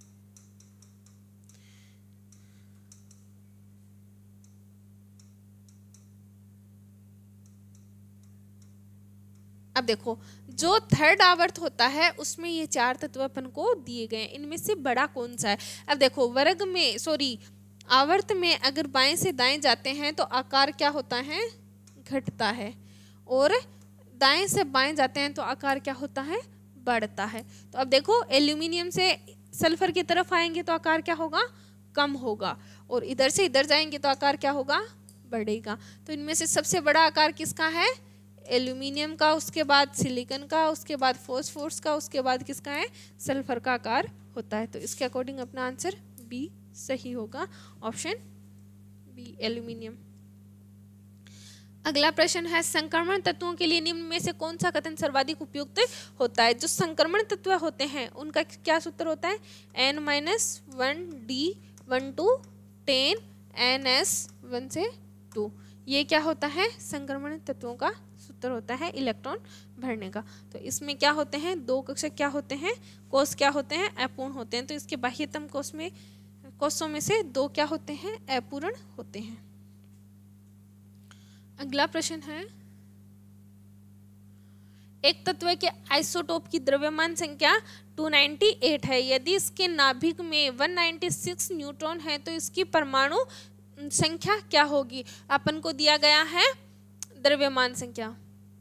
अब देखो जो थर्ड आवर्त होता है उसमें ये 4 तत्व अपन को दिए गए हैं, इनमें से बड़ा कौन सा है। अब देखो वर्ग में आवर्त में अगर बाएं से दाएं जाते हैं तो आकार क्या होता है, घटता है, और दाएं से बाएं जाते हैं तो आकार क्या होता है, बढ़ता है। तो अब देखो एल्यूमिनियम से सल्फर की तरफ आएंगे तो आकार क्या होगा, कम होगा, और इधर से इधर जाएंगे तो आकार क्या होगा, बढ़ेगा। तो इनमें से सबसे बड़ा आकार किसका है, एल्यूमिनियम का, उसके बाद सिलिकॉन का, उसके बाद फॉस्फोरस का, उसके बाद किसका है, सल्फर का आकार होता है। तो इसके अकॉर्डिंग अपना आंसर बी सही होगा, ऑप्शन बी एल्यूमिनियम। अगला प्रश्न है संक्रमण तत्वों के लिए निम्न में से कौन सा कथन सर्वाधिक उपयुक्त होता है। जो संक्रमण तत्व होते हैं उनका क्या सूत्र होता है, N-1D12 10 NS 1 से 2। ये क्या होता है, संक्रमण तत्वों का सूत्र होता है इलेक्ट्रॉन भरने का। तो इसमें क्या होते हैं, 2 कक्षक क्या होते हैं, कोष क्या होते हैं, अपूर्ण होते हैं। तो इसके बाह्यतम कोषों में से 2 क्या होते हैं, अपूर्ण होते हैं। अगला प्रश्न है एक तत्व के आइसोटोप की द्रव्यमान संख्या 298 है। यदि इसके नाभिक में 196 न्यूट्रॉन है तो इसकी परमाणु संख्या क्या होगी? अपन को दिया गया है द्रव्यमान संख्या,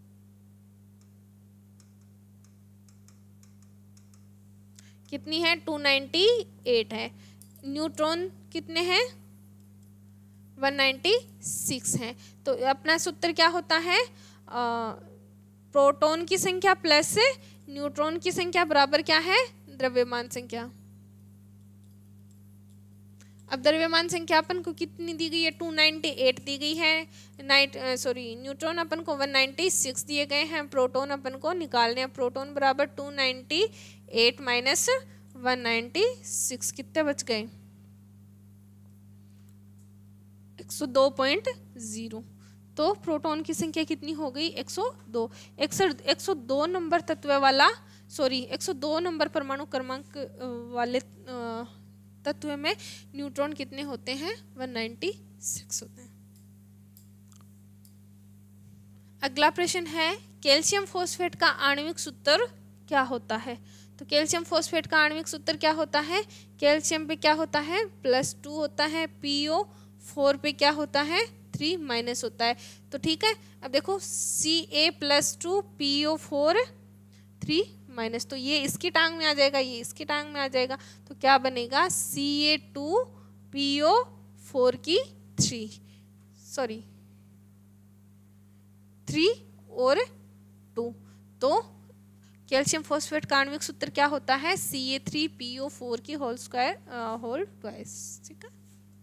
कितनी है? 298 है। न्यूट्रॉन कितने हैं? 196 है। तो अपना सूत्र क्या होता है? प्रोटॉन की संख्या प्लस न्यूट्रॉन की संख्या बराबर क्या है? द्रव्यमान संख्या। अब द्रव्यमान संख्या अपन को कितनी दी गई है? 298 दी गई है। न्यूट्रॉन अपन को 196 दिए गए हैं। प्रोटॉन अपन को निकालने हैं। प्रोटॉन बराबर 298 माइनस 196, कितने बच गए? 102.0। तो प्रोटॉन की संख्या कितनी हो गई? 102। 102 नंबर तत्व वाला 102 नंबर परमाणु क्रमांक वाले तत्व में न्यूट्रॉन कितने होते हैं? 196 होते हैं। अगला प्रश्न है कैल्शियम फॉस्फेट का आणविक सूत्र क्या होता है? तो कैल्शियम फॉस्फेट का आणविक सूत्र क्या होता है? कैल्शियम पे क्या होता है? +2 होता है। PO4 पे क्या होता है? 3- होता है। तो ठीक है, अब देखो Ca+2 PO4 3-, तो ये इसकी टांग में आ जाएगा, ये इसकी टांग में आ जाएगा। तो क्या बनेगा? Ca2 PO4 की 3 और 2। तो कैल्शियम फॉस्फेट का आणविक सूत्र क्या होता है? Ca3PO4 की होल ट्वाइस। ठीक है।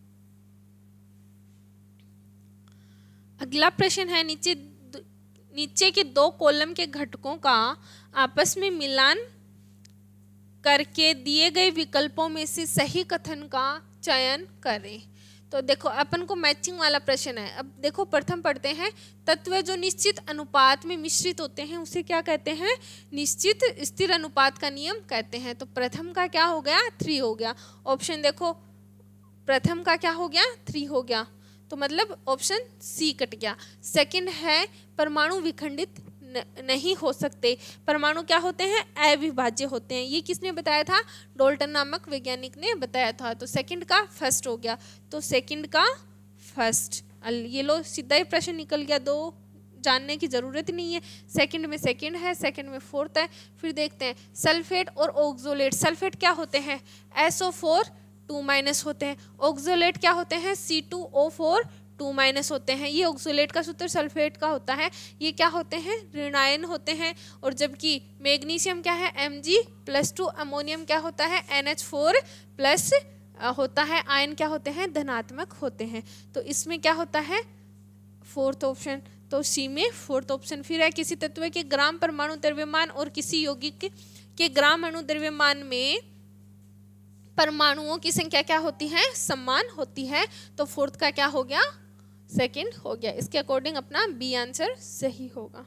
अगला प्रश्न है नीचे के 2 कॉलम के घटकों का आपस में मिलान करके दिए गए विकल्पों में से सही कथन का चयन करें। तो देखो अपन को मैचिंग वाला प्रश्न है। अब देखो प्रथम पढ़ते हैं, तत्व जो निश्चित अनुपात में मिश्रित होते हैं उसे क्या कहते हैं? निश्चित स्थिर अनुपात का नियम कहते हैं। तो प्रथम का क्या हो गया? 3 हो गया। ऑप्शन देखो, प्रथम का क्या हो गया? 3 हो गया, तो मतलब ऑप्शन सी कट गया। सेकंड है परमाणु विखंडित नहीं हो सकते। परमाणु क्या होते हैं? अविभाज्य होते हैं। ये किसने बताया था? डोल्टन नामक वैज्ञानिक ने बताया था। तो सेकंड का फर्स्ट हो गया, तो सेकंड का फर्स्ट। ये लो सीधा ही प्रश्न निकल गया, 2 जानने की जरूरत नहीं है। सेकंड में सेकंड है, सेकंड में फोर्थ है। फिर देखते हैं सल्फेट और ऑक्सोलेट। सल्फेट क्या होते हैं? SO4 2- होते हैं। ऑक्सोलेट क्या होते हैं? C2O4 2- होते हैं। ये ऑक्सोलेट का सूत्र सल्फेट का होता है। ये क्या होते हैं? ऋणायन होते हैं। और जबकि मैग्नीशियम क्या है? Mg+2। अमोनियम क्या होता है? NH4+ होता है। आयन क्या होते हैं? धनात्मक होते हैं। तो इसमें क्या होता है? Fourth option. तो सी में फोर्थ ऑप्शन। फिर है किसी तत्व के ग्राम परमाणु द्रव्यमान और किसी यौगिक के ग्राम अणु द्रव्यमान में परमाणुओं की संख्या क्या होती है? समान होती है। तो फोर्थ का क्या हो गया? सेकंड हो गया। इसके अकॉर्डिंग अपना बी आंसर सही होगा।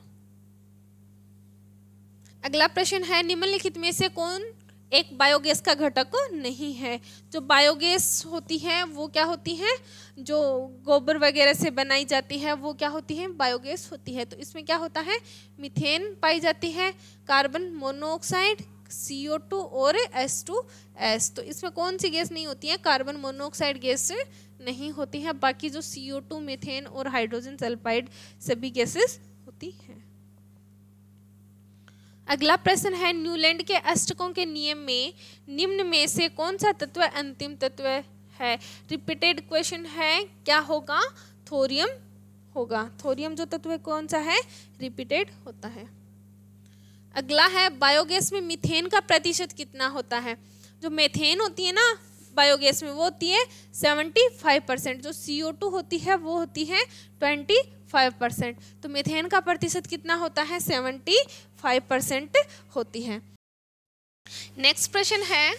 अगला प्रश्न है निम्नलिखित में से कौन एक बायोगैस का घटक नहीं है? जो बायोगैस होती है वो क्या होती है? जो गोबर वगैरह से बनाई जाती है वो क्या होती है? बायोगैस होती है। तो इसमें क्या होता है? मीथेन पाई जाती है, कार्बन मोनोऑक्साइड, CO2 और H2S। तो इसमें कौन सी गैस नहीं होती है? कार्बन मोनोऑक्साइड गैस नहीं होती है। बाकी जो CO2, मीथेन और हाइड्रोजन सल्फाइड सभी गैसेस होती हैं। अगला प्रश्न है न्यूलैंड के अष्टकों के नियम में निम्न में से कौन सा तत्व अंतिम तत्व है? रिपीटेड क्वेश्चन है, क्या होगा? थोरियम होगा। थोरियम जो तत्व कौन सा है? रिपीटेड होता है। अगला है बायोगैस में मीथेन का प्रतिशत कितना होता है? जो मीथेन होती है ना बायोगैस में वो होती है 75%। जो CO2 होती है वो होती है 25%। तो मीथेन का प्रतिशत कितना होता है? 75% होती है। नेक्स्ट प्रश्न है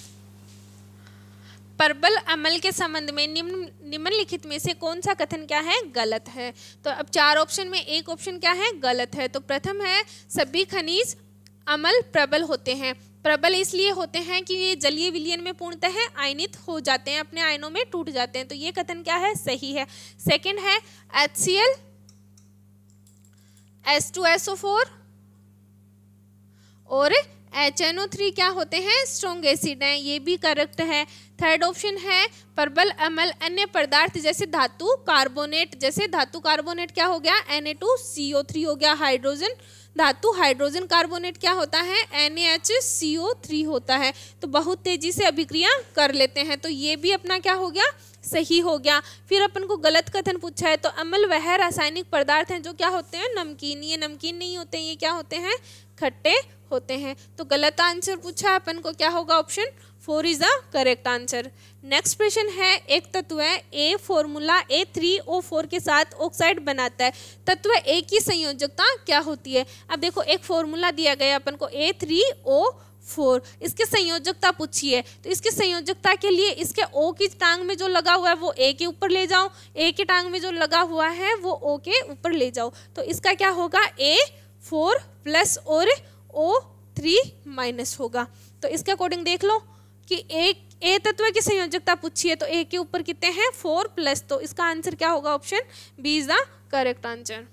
प्रबल अम्ल के संबंध में निम्नलिखित में से कौन सा कथन क्या है? गलत है। तो अब 4 ऑप्शन में एक ऑप्शन क्या है? गलत है। तो प्रथम है सभी खनिज अम्ल प्रबल होते हैं। प्रबल इसलिए होते हैं कि ये जलीय विलयन में पूर्णतः आयनित हो जाते हैं, अपने आयनों में टूट जाते हैं। तो ये कथन क्या है? सही है। सेकंड है HCl H2SO4 और HNO3 क्या होते हैं? स्ट्रॉन्ग एसिड हैं, ये भी करेक्ट है। थर्ड ऑप्शन है प्रबल अम्ल अन्य पदार्थ जैसे धातु कार्बोनेट, जैसे धातु कार्बोनेट क्या हो गया? Na2CO3 हो गया। हाइड्रोजन धातु हाइड्रोजन कार्बोनेट क्या होता है? NaHCO3 होता है। तो बहुत तेजी से अभिक्रिया कर लेते हैं, तो ये भी अपना क्या हो गया? सही हो गया। फिर अपन को गलत कथन पूछा है, तो अम्ल वह रासायनिक पदार्थ हैं जो क्या होते हैं? नमकीन। ये नमकीन नहीं होते, ये क्या होते हैं? खट्टे होते हैं। तो गलत आंसर पूछा अपन को, क्या होगा? Option 4 is the correct answer. Next प्रश्न है, एक तत्व ए फॉर्मूला A3O4 के साथ ऑक्साइड बनाता है, तत्व ए की संयोजकता क्या होती है? अब देखो एक फॉर्मूला दिया गया अपन को A3O4, इसके संयोजकता पूछी है, तो इसके संयोजकता के लिए इसके O की टांग में जो लगा हुआ है वो A के ऊपर ले जाओ, A की टांग में जो लगा हुआ है वो O के ऊपर ले जाओ, तो इसका क्या होगा? A4 प्लस और O3 माइनस होगा। तो इसके अकॉर्डिंग देख लो कि ए तत्व की संयोजकता पूछी है, तो ए के ऊपर कितने हैं? 4 प्लस, तो इसका आंसर क्या होगा? Option B is the correct answer.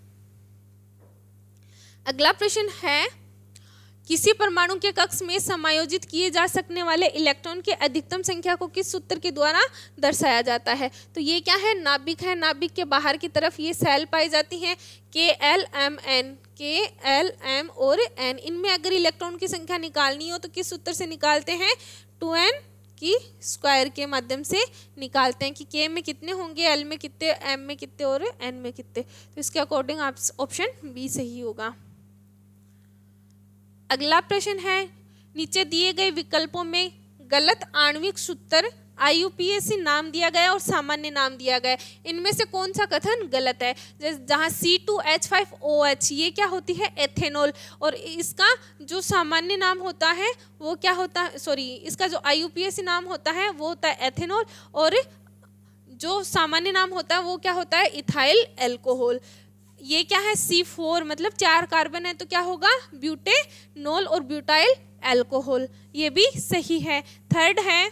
अगला प्रश्न है, किसी परमाणु के कक्ष में समायोजित किए जा सकने वाले इलेक्ट्रॉन की अधिकतम संख्या को किस सूत्र के द्वारा दर्शाया जाता है? तो ये क्या है? नाभिक है। नाभिक के बाहर की तरफ ये सेल पाई जाती हैं, KLMN, KLM और N। इनमें अगर इलेक्ट्रॉन की संख्या निकालनी हो तो किस सूत्र से निकालते हैं? 2n की स्क्वायर के माध्यम से निकालते हैं कि K में कितने होंगे, L में कितने, M में कितने और N में कितने। तो इसके अकॉर्डिंग आप ऑप्शन बी सही होगा। अगला प्रश्न है, नीचे दिए गए विकल्पों में गलत आणविक सूत्र IUPAC नाम दिया गया और सामान्य नाम दिया गया, इनमें से कौन सा कथन गलत है? जहाँ C2H5OH ये क्या होती है? एथेनॉल, और इसका जो सामान्य नाम होता है वो क्या होता है? सॉरी, इसका जो IUPAC नाम होता है वो होता है एथेनॉल, और जो सामान्य नाम होता है वो क्या होता है? Ethyl alcohol. ये क्या है? C4 मतलब 4 कार्बन है, तो क्या होगा? ब्यूटेनॉल और ब्यूटाइल एल्कोहल, ये भी सही है। थर्ड है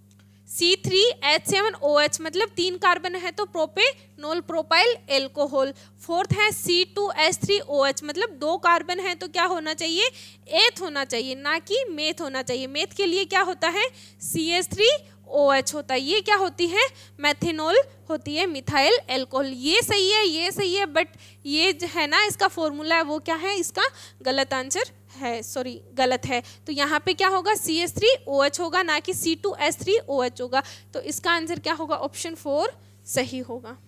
C3H7OH मतलब 3 कार्बन है, तो प्रोपेनॉल प्रोपाइल एल्कोहल। फोर्थ है C2H3OH मतलब 2 कार्बन है, तो क्या होना चाहिए? एथ होना चाहिए, ना कि मेथ होना चाहिए। मेथ के लिए क्या होता है? CH3OH होता है। ये क्या होती है? मेथेनॉल होती है, मिथाइल एल्कोहल। ये सही है, ये सही है, बट ये जो है ना इसका फॉर्मूला है वो क्या है? इसका गलत आंसर है, सॉरी गलत है। तो यहाँ पे क्या होगा? CH3OH होगा, ना कि C2H3OH होगा। तो इसका आंसर क्या होगा? ऑप्शन 4 सही होगा।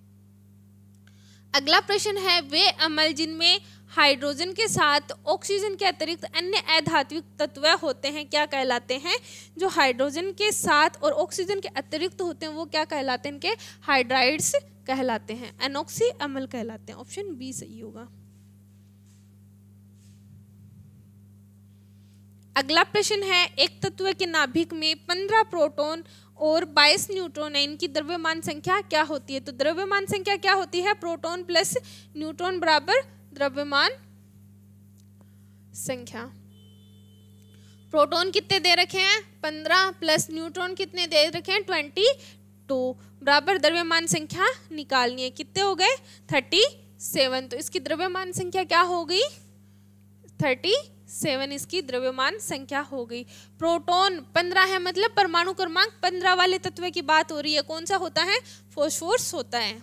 अगला प्रश्न है, वे अम्ल जिनमें हाइड्रोजन के साथ ऑक्सीजन के अतिरिक्त अन्य अधात्विक तत्व होते हैं क्या कहलाते हैं? जो हाइड्रोजन के साथ और ऑक्सीजन के अतिरिक्त होते हैं वो क्या कहलाते हैं? इनके हाइड्राइड्स कहलाते हैं, एनॉक्सी अम्ल कहलाते हैं। ऑप्शन बी सही होगा। अगला प्रश्न है, एक तत्व के नाभिक में 15 प्रोटॉन और 22 न्यूट्रॉन है, इनकी द्रव्यमान संख्या क्या होती है? तो द्रव्यमान संख्या क्या होती है? प्रोटॉन प्लस न्यूट्रॉन बराबर द्रव्यमान संख्या। प्रोटॉन कितने दे रखे हैं? 15 प्लस न्यूट्रॉन कितने दे रखे हैं? 22 बराबर द्रव्यमान संख्या निकालनी है। कितने हो गए? 37। तो इसकी द्रव्यमान संख्या क्या हो गई? 37 इसकी द्रव्यमान संख्या हो गई। प्रोटॉन 15 है मतलब परमाणु क्रमांक 15 वाले तत्व की बात हो रही है। कौन सा होता है? फॉस्फोरस होता है।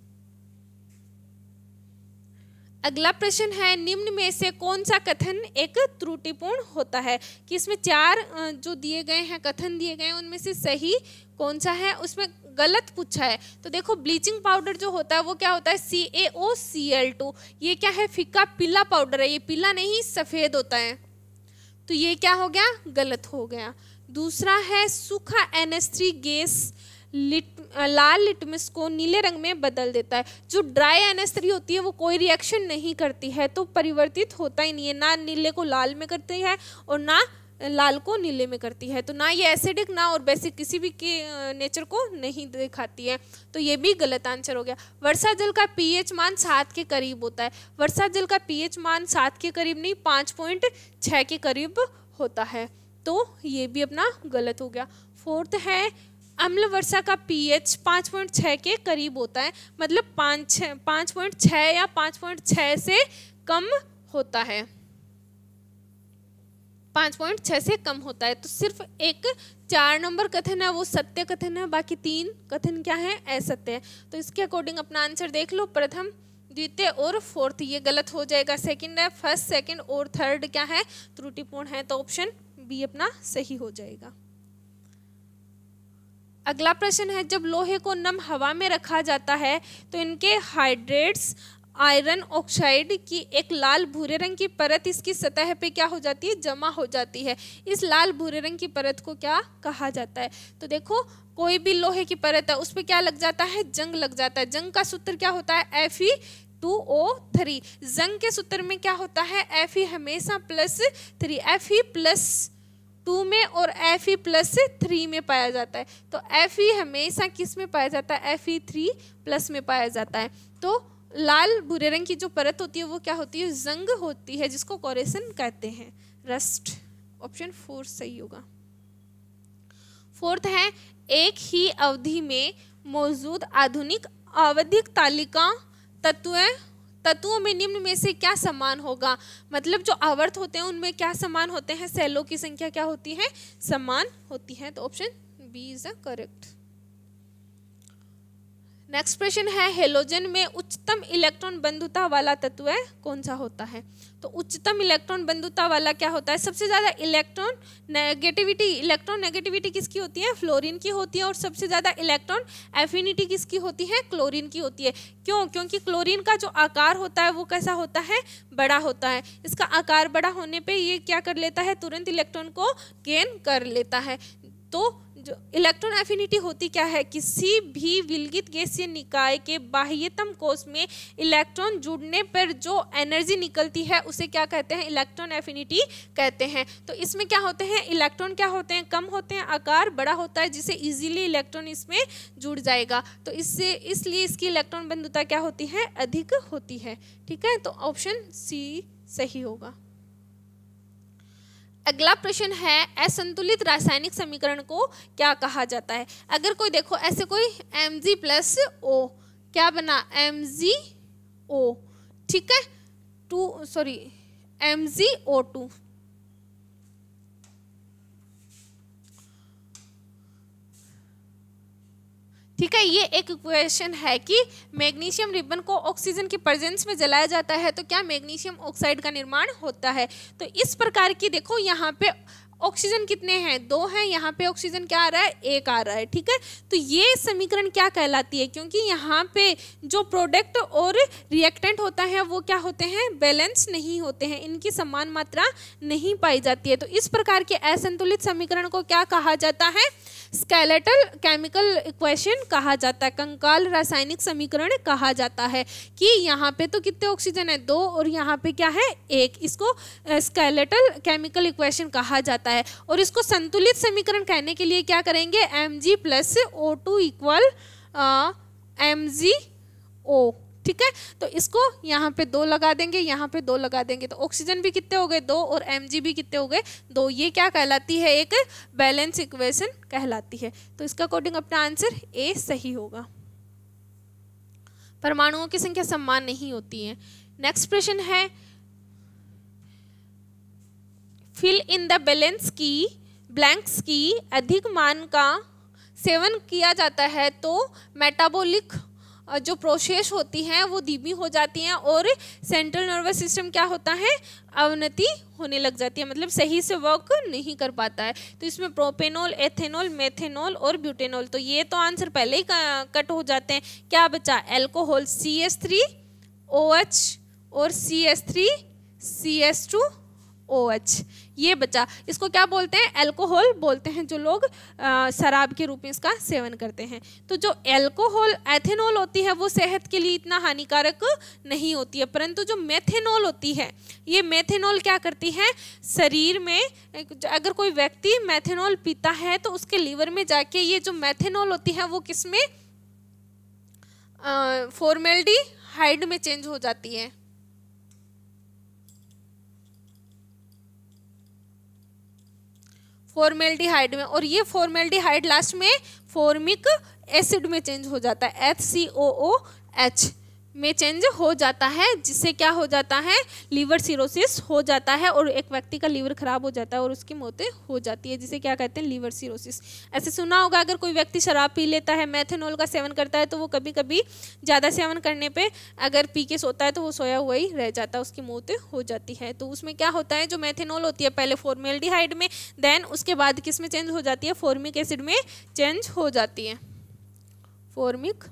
अगला प्रश्न है, निम्न में से कौन सा कथन एक त्रुटिपूर्ण होता है? कि इसमें 4 जो दिए गए हैं, कथन दिए गए हैं, उनमें से सही कौन सा है? उसमें गलत पूछा है। तो देखो ब्लीचिंग पाउडर जो होता है वो क्या होता है? CaOCl2। ये क्या है? फीका पीला पाउडर है, ये पीला नहीं सफेद होता है। तो ये क्या हो गया? गलत हो गया। दूसरा है, सूखा NH3 गैस लाल लिटमस को नीले रंग में बदल देता है। जो ड्राई NH3 होती है वो कोई रिएक्शन नहीं करती है, तो परिवर्तित होता ही नहीं है, ना नीले को लाल में करती है और ना लाल को नीले में करती है। तो ना ये एसिडिक ना और बेसिक किसी भी के नेचर को नहीं दिखाती है। तो ये भी गलत आंसर हो गया। वर्षा जल का pH मान 7 के करीब होता है। वर्षा जल का pH मान 7 के करीब नहीं, 5.6 के करीब होता है। तो ये भी अपना गलत हो गया। फोर्थ है, अम्ल वर्षा का pH 5.6 के करीब होता है, मतलब 5.6 या 5.6 से कम होता है। 5.6 से कम होता है। तो सिर्फ एक 4 नंबर कथन है वो सत्य कथन है, बाकी 3 कथन क्या है, असत्य है। तो इसके अकॉर्डिंग अपना आंसर देख लो, प्रथम, द्वितीय और फोर्थ ये गलत हो जाएगा। सेकंड है, फर्स्ट, सेकंड और थर्ड क्या है, त्रुटिपूर्ण है। तो ऑप्शन बी अपना सही हो जाएगा। अगला प्रश्न है, जब लोहे को नम हवा में रखा जाता है तो इनके हाइड्रेट्स आयरन ऑक्साइड की एक लाल भूरे रंग की परत इसकी सतह पे क्या हो जाती है, जमा हो जाती है। इस लाल भूरे रंग की परत को क्या कहा जाता है? तो देखो, कोई भी लोहे की परत है उस पर क्या लग जाता है, जंग लग जाता है। जंग का सूत्र क्या होता है, Fe2O3। जंग के सूत्र में क्या होता है, Fe हमेशा +3, Fe+2 में और Fe+3 में पाया जाता है। तो Fe हमेशा किस में पाया जाता है, Fe3+ में पाया जाता है। तो लाल भूरे रंग की जो परत होती है वो क्या होती है, जंग होती है, जिसको कोरेशन कहते हैं, रस्ट। ऑप्शन 4 सही होगा। फोर्थ है, एक ही अवधि में मौजूद आधुनिक आवधिक तालिका तत्वों में निम्न में से क्या समान होगा? मतलब जो आवर्त होते हैं उनमें क्या समान होते हैं, सेलों की संख्या क्या होती है, समान होती है। तो option B is the correct. Next प्रश्न है, हेलोजन में उच्चतम इलेक्ट्रॉन बंधुता वाला तत्व कौन सा होता है? तो उच्चतम इलेक्ट्रॉन बंधुता वाला क्या होता है, सबसे ज्यादा इलेक्ट्रॉन नेगेटिविटी किसकी होती है, फ्लोरीन की होती है। और सबसे ज्यादा इलेक्ट्रॉन एफिनिटी किसकी होती है, क्लोरीन की होती है। क्यों? क्योंकि क्लोरीन का जो आकार होता है वो कैसा होता है, बड़ा होता है। इसका आकार बड़ा होने पे ये क्या कर लेता है, तुरंत इलेक्ट्रॉन को गेन कर लेता है। तो जो इलेक्ट्रॉन एफिनिटी होती क्या है, किसी भी विलगित गैसीय निकाय के बाह्यतम कोश में इलेक्ट्रॉन जुड़ने पर जो एनर्जी निकलती है उसे क्या कहते हैं, इलेक्ट्रॉन एफिनिटी कहते हैं। तो इसमें क्या होते हैं, इलेक्ट्रॉन क्या होते हैं, कम होते हैं, आकार बड़ा होता है, जिससे इजीली इलेक्ट्रॉन इसमें जुड़ जाएगा। तो इसलिए इसकी इलेक्ट्रॉन बंधुता क्या होती है, अधिक होती है। ठीक है, तो ऑप्शन सी सही होगा। अगला प्रश्न है, असंतुलित रासायनिक समीकरण को क्या कहा जाता है? अगर कोई देखो ऐसे कोई Mg+O क्या बना, MgO, ठीक है, MgO2। ठीक है, ये एक इक्वेशन है कि मैग्नीशियम रिबन को ऑक्सीजन की प्रेजेंस में जलाया जाता है तो क्या मैग्नीशियम ऑक्साइड का निर्माण होता है। तो इस प्रकार की देखो, यहाँ पे ऑक्सीजन कितने हैं, 2 हैं, यहाँ पे ऑक्सीजन क्या आ रहा है, 1 आ रहा है। ठीक है, तो ये समीकरण क्या कहलाती है, क्योंकि यहाँ पे जो प्रोडक्ट और रिएक्टेंट होता है वो क्या होते हैं, बैलेंस नहीं होते हैं, इनकी समान मात्रा नहीं पाई जाती है। तो इस प्रकार के असंतुलित समीकरण को क्या कहा जाता है, स्केलेटल केमिकल इक्वेशन कहा जाता है, कंकाल रासायनिक समीकरण कहा जाता है। कि यहाँ पे तो कितने ऑक्सीजन है, 2, और यहाँ पे क्या है, 1। इसको स्केलेटल केमिकल इक्वेशन कहा जाता है। और इसको संतुलित समीकरण कहने के लिए क्या करेंगे, Mg+O2 = MgO। ठीक है, तो इसको यहाँ पे 2 लगा देंगे, यहाँ पे 2 लगा देंगे, तो ऑक्सीजन भी कितने हो गए, 2, और Mg भी कितने हो गए, 2। ये क्या कहलाती है, एक बैलेंस इक्वेशन कहलाती है। तो इसका अकॉर्डिंग अपना आंसर ए सही होगा। परमाणुओं की संख्या समान नहीं होती है। नेक्स्ट प्रश्न है, फिल इन द ब्लैंक्स की अधिक मान का सेवन किया जाता है तो मेटाबॉलिक जो प्रोसेस होती हैं वो धीमी हो जाती हैं और सेंट्रल नर्वस सिस्टम क्या होता है, अवनति होने लग जाती है, मतलब सही से वर्क नहीं कर पाता है। तो इसमें प्रोपेनॉल, एथेनॉल, मेथेनॉल और ब्यूटेनॉल, तो ये तो आंसर पहले ही कट हो जाते हैं। क्या बचा, अल्कोहल CH3OH और CH3CH2OH, ये बचा। इसको क्या बोलते हैं, अल्कोहल बोलते हैं, जो लोग शराब के रूप में इसका सेवन करते हैं। तो जो अल्कोहल, एथेनॉल होती है वो सेहत के लिए इतना हानिकारक नहीं होती है, परंतु जो मेथेनॉल होती है, ये मेथेनॉल क्या करती है, शरीर में अगर कोई व्यक्ति मेथेनॉल पीता है तो उसके लीवर में जाके ये जो मेथेनॉल होती है वो किसमें, फॉर्मेल्डिहाइड में चेंज हो जाती है। फॉर्मेल्डिहाइड में, और ये फॉर्मेल्डिहाइड लास्ट में फॉर्मिक एसिड में चेंज हो जाता है, HCOOH। में चेंज हो जाता है, जिससे क्या हो जाता है, लीवर सिरोसिस हो जाता है और एक व्यक्ति का लीवर खराब हो जाता है और उसकी मौत हो जाती है, जिसे क्या कहते हैं, लीवर सिरोसिस। ऐसे सुना होगा, अगर कोई व्यक्ति शराब पी लेता है, मेथनॉल का सेवन करता है, तो वो कभी कभी ज़्यादा सेवन करने पे अगर पी के सोता है तो वो सोया हुआ ही रह जाता है, उसकी मौत हो जाती है। तो उसमें क्या होता है, जो मेथनॉल होती है पहले फॉर्मेल्डिहाइड में, देन उसके बाद किस में चेंज हो जाती है, फॉर्मिक एसिड में चेंज हो जाती है, फॉर्मिक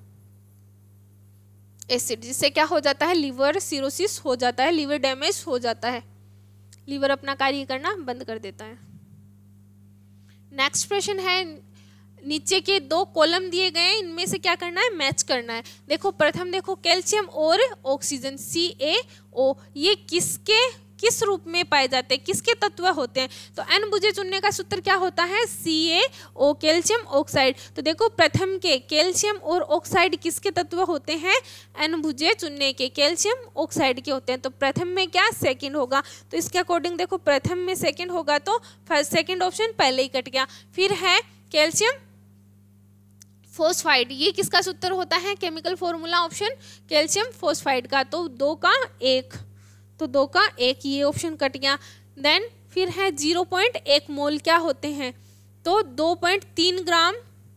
एसिड, जिससे क्या हो जाता है, लीवर सिरोसिस हो जाता है, लीवर डैमेज हो जाता है, लीवर अपना कार्य करना बंद कर देता है। नेक्स्ट प्रश्न है, नीचे के 2 कॉलम दिए गए हैं, इनमें से क्या करना है, मैच करना है। देखो प्रथम देखो कैल्शियम और ऑक्सीजन CaO, ये किस रूप में पाए जाते हैं, किसके तत्व होते हैं, तो एन बुझे चुनने का सूत्र क्या होता है, CaO, कैल्शियम ऑक्साइड। तो देखो प्रथम के कैल्शियम और ऑक्साइड किसके तत्व होते हैं, एन बुझे चुनने के कैल्शियम ऑक्साइड के होते हैं। तो प्रथम में क्या, सेकंड होगा, तो इसके अकॉर्डिंग देखो प्रथम में सेकंड होगा तो फर्स्ट सेकंड ऑप्शन पहले ही कट गया। फिर है कैल्शियम फोस्फाइड, ये किसका सूत्र होता है, chemical formula option calcium phosphide का, तो 2 का 1, तो 2 का 1, ये ऑप्शन कट गया। देन फिर है 0.1 मोल क्या होते हैं, तो 2.3 ग्राम।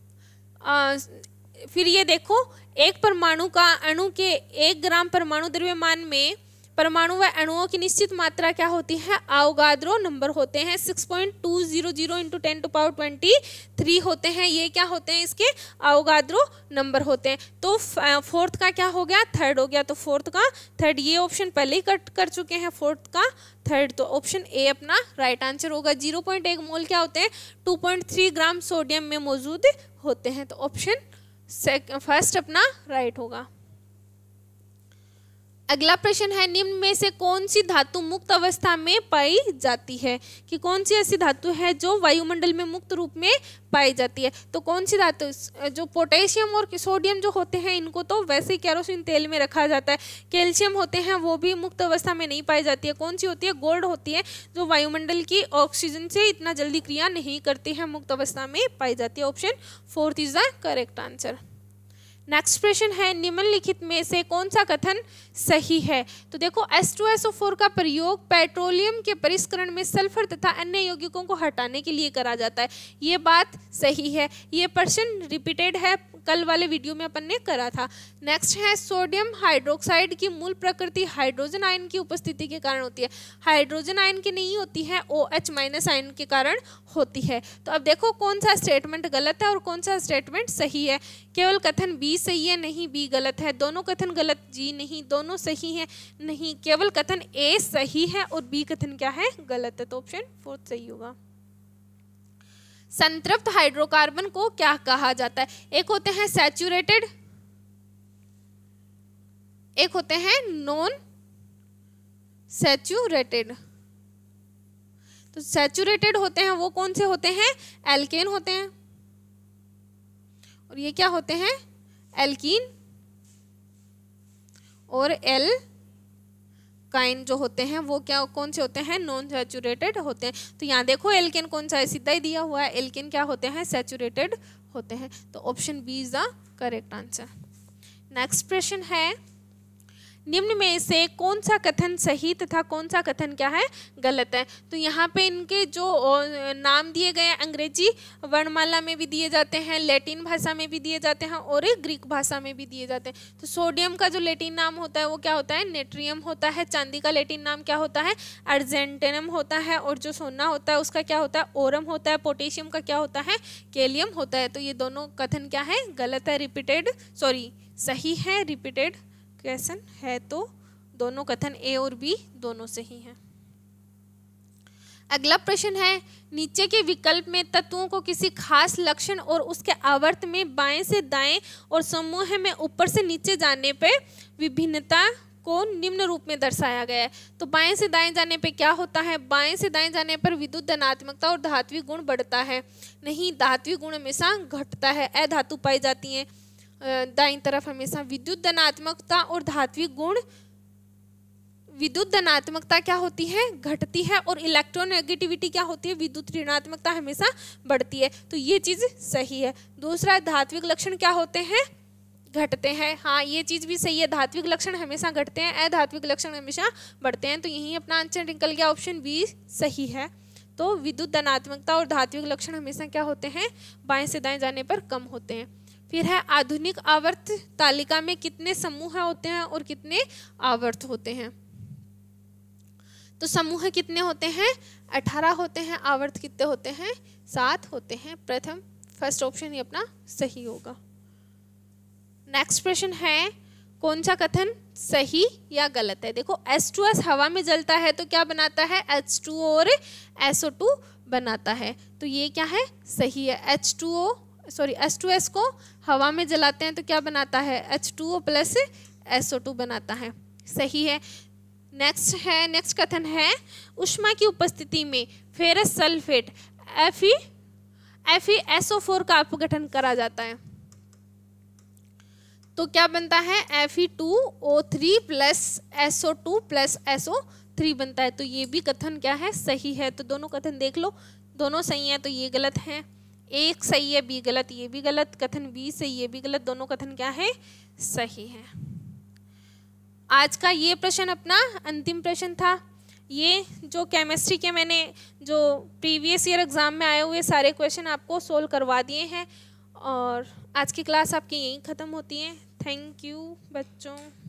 फिर ये देखो एक परमाणु का अणु के 1 ग्राम परमाणु द्रव्यमान में परमाणु व अणुओं की निश्चित मात्रा क्या होती है, अवोगाद्रो नंबर होते हैं, 6.200 × 10⁻23 होते हैं, ये क्या होते हैं, इसके अवोगाद्रो नंबर होते हैं। तो फोर्थ का क्या हो गया, थर्ड हो गया, तो फोर्थ का थर्ड, ये ऑप्शन पहले ही कट कर चुके हैं, फोर्थ का थर्ड, तो ऑप्शन ए अपना राइट आंसर होगा। 0.1 मोल क्या होते हैं, 2.3 ग्राम सोडियम में मौजूद होते हैं, तो ऑप्शन फर्स्ट अपना राइट होगा। अगला प्रश्न है, निम्न में से कौन सी धातु मुक्त अवस्था में पाई जाती है, कि कौन सी ऐसी धातु है जो वायुमंडल में मुक्त रूप में पाई जाती है, तो कौन सी धातु, जो पोटेशियम और सोडियम जो होते हैं इनको तो वैसे ही केरोसिन तेल में रखा जाता है, कैल्शियम होते हैं वो भी मुक्त अवस्था में नहीं पाई जाती है, कौन सी होती है, गोल्ड होती है, जो वायुमंडल की ऑक्सीजन से इतना जल्दी क्रिया नहीं करती है, मुक्त अवस्था में पाई जाती है, option fourth is the correct answer. Next प्रश्न है, निम्नलिखित में से कौन सा कथन सही है, तो देखो H2SO4 का प्रयोग पेट्रोलियम के परिष्करण में सल्फर तथा अन्य यौगिकों को हटाने के लिए करा जाता है, ये बात सही है, ये प्रश्न रिपीटेड है, कल वाले वीडियो में अपन ने करा था। नेक्स्ट है, सोडियम हाइड्रोक्साइड की मूल प्रकृति हाइड्रोजन आयन की उपस्थिति के कारण होती है, हाइड्रोजन आयन की नहीं होती है, OH- आयन के कारण होती है। तो अब देखो कौन सा स्टेटमेंट गलत है और कौन सा स्टेटमेंट सही है, केवल कथन बी सही है, नहीं बी गलत है, दोनों कथन गलत, जी नहीं, दोनों सही है, नहीं, केवल कथन ए सही है और बी कथन क्या है, गलत है, तो ऑप्शन फोर्थ सही होगा। संतृप्त हाइड्रोकार्बन को क्या कहा जाता है, एक होते हैं सैचुरेटेड, एक होते हैं नॉन सैचुरेटेड। तो सैचुरेटेड होते हैं वो कौन से होते हैं, एल्केन होते हैं, और ये क्या होते हैं, एल्कीन, और एल्काइन जो होते हैं वो क्या, कौन से होते हैं, नॉन सैचुरेटेड होते हैं। तो यहाँ देखो एल्केन कौन सा है, सीधा ही दिया हुआ है, एल्केन क्या होते हैं, सैचुरेटेड होते हैं, तो option B is the correct answer. Next प्रश्न है, निम्न में से कौन सा कथन सही तथा कौन सा कथन क्या है, गलत है, तो यहाँ पे इनके जो नाम दिए गए हैं अंग्रेजी वर्णमाला में भी दिए जाते हैं, लैटिन भाषा में भी दिए जाते हैं और ग्रीक भाषा में भी दिए जाते हैं। तो सोडियम का जो लैटिन नाम होता है वो क्या होता है, नेट्रियम होता है, चांदी का लैटिन नाम क्या होता है, अर्जेंटेनम होता है, और जो सोना होता है उसका क्या होता है, ओरम होता है, पोटेशियम का क्या होता है, कैलियम होता है। तो ये दोनों कथन क्या है, गलत है, रिपीटेड सॉरी सही है, रिपीटेड क्वेश्चन है, तो दोनों कथन ए और बी दोनों सही हैं। अगला प्रश्न है, नीचे के विकल्प में तत्वों को किसी खास लक्षण और उसके आवर्त में बाएं से दाएं और समूह में ऊपर से नीचे जाने पर विभिन्नता को निम्न रूप में दर्शाया गया है। तो बाएं से दाएं जाने पे क्या होता है, बाएं से दाएं जाने पर विद्युत धनात्मकता और धात्विक गुण बढ़ता है, नहीं, धात्विक गुण हमेशा घटता है, अधातु पाई जाती हैं दाईं तरफ हमेशा। विद्युत धनात्मकता और धात्विक गुण, विद्युत धनात्मकता क्या होती है, घटती है, और इलेक्ट्रोनेगेटिविटी क्या होती है, विद्युत ऋणात्मकता हमेशा बढ़ती है, तो ये चीज सही है। दूसरा, धात्विक लक्षण क्या होते हैं, घटते हैं। हाँ, ये चीज़ भी सही है, धात्विक लक्षण हमेशा घटते हैं, अधात्विक लक्षण हमेशा बढ़ते हैं। तो यही अपना आंसर निकल गया, ऑप्शन बी सही है। तो विद्युत धनात्मकता और धात्विक लक्षण हमेशा क्या होते हैं, बाएं से दाएं जाने पर कम होते हैं। फिर है आधुनिक आवर्त तालिका में कितने समूह होते हैं और कितने आवर्त होते हैं। तो समूह कितने होते हैं, 18 होते हैं। आवर्त कितने होते हैं, 7 होते हैं। फर्स्ट ऑप्शन ही अपना सही होगा। नेक्स्ट प्रश्न है, कौन सा कथन सही या गलत है। देखो H2S हवा में जलता है तो क्या बनाता है, H2O और SO2 बनाता है। तो ये क्या है, सही है। H2S को हवा में जलाते हैं तो क्या बनाता है, H2O प्लस SO2 बनाता है, सही है। नेक्स्ट कथन है, ऊष्मा की उपस्थिति में फेरस सल्फेट FeSO4 का अपघटन करा जाता है तो क्या बनता है, Fe2O3 plus SO2 plus SO3 बनता है। तो ये भी कथन क्या है, सही है। तो दोनों कथन देख लो, दोनों सही है, तो ये गलत है। एक सही है, बी गलत, ये भी गलत। कथन बी सही, ये भी गलत। दोनों कथन क्या है, सही है। आज का ये प्रश्न अपना अंतिम प्रश्न था। ये जो केमिस्ट्री के मैंने जो प्रीवियस ईयर एग्जाम में आए हुए सारे क्वेश्चन आपको सोल्व करवा दिए हैं और आज की क्लास आपकी यहीं ख़त्म होती है। थैंक यू बच्चों।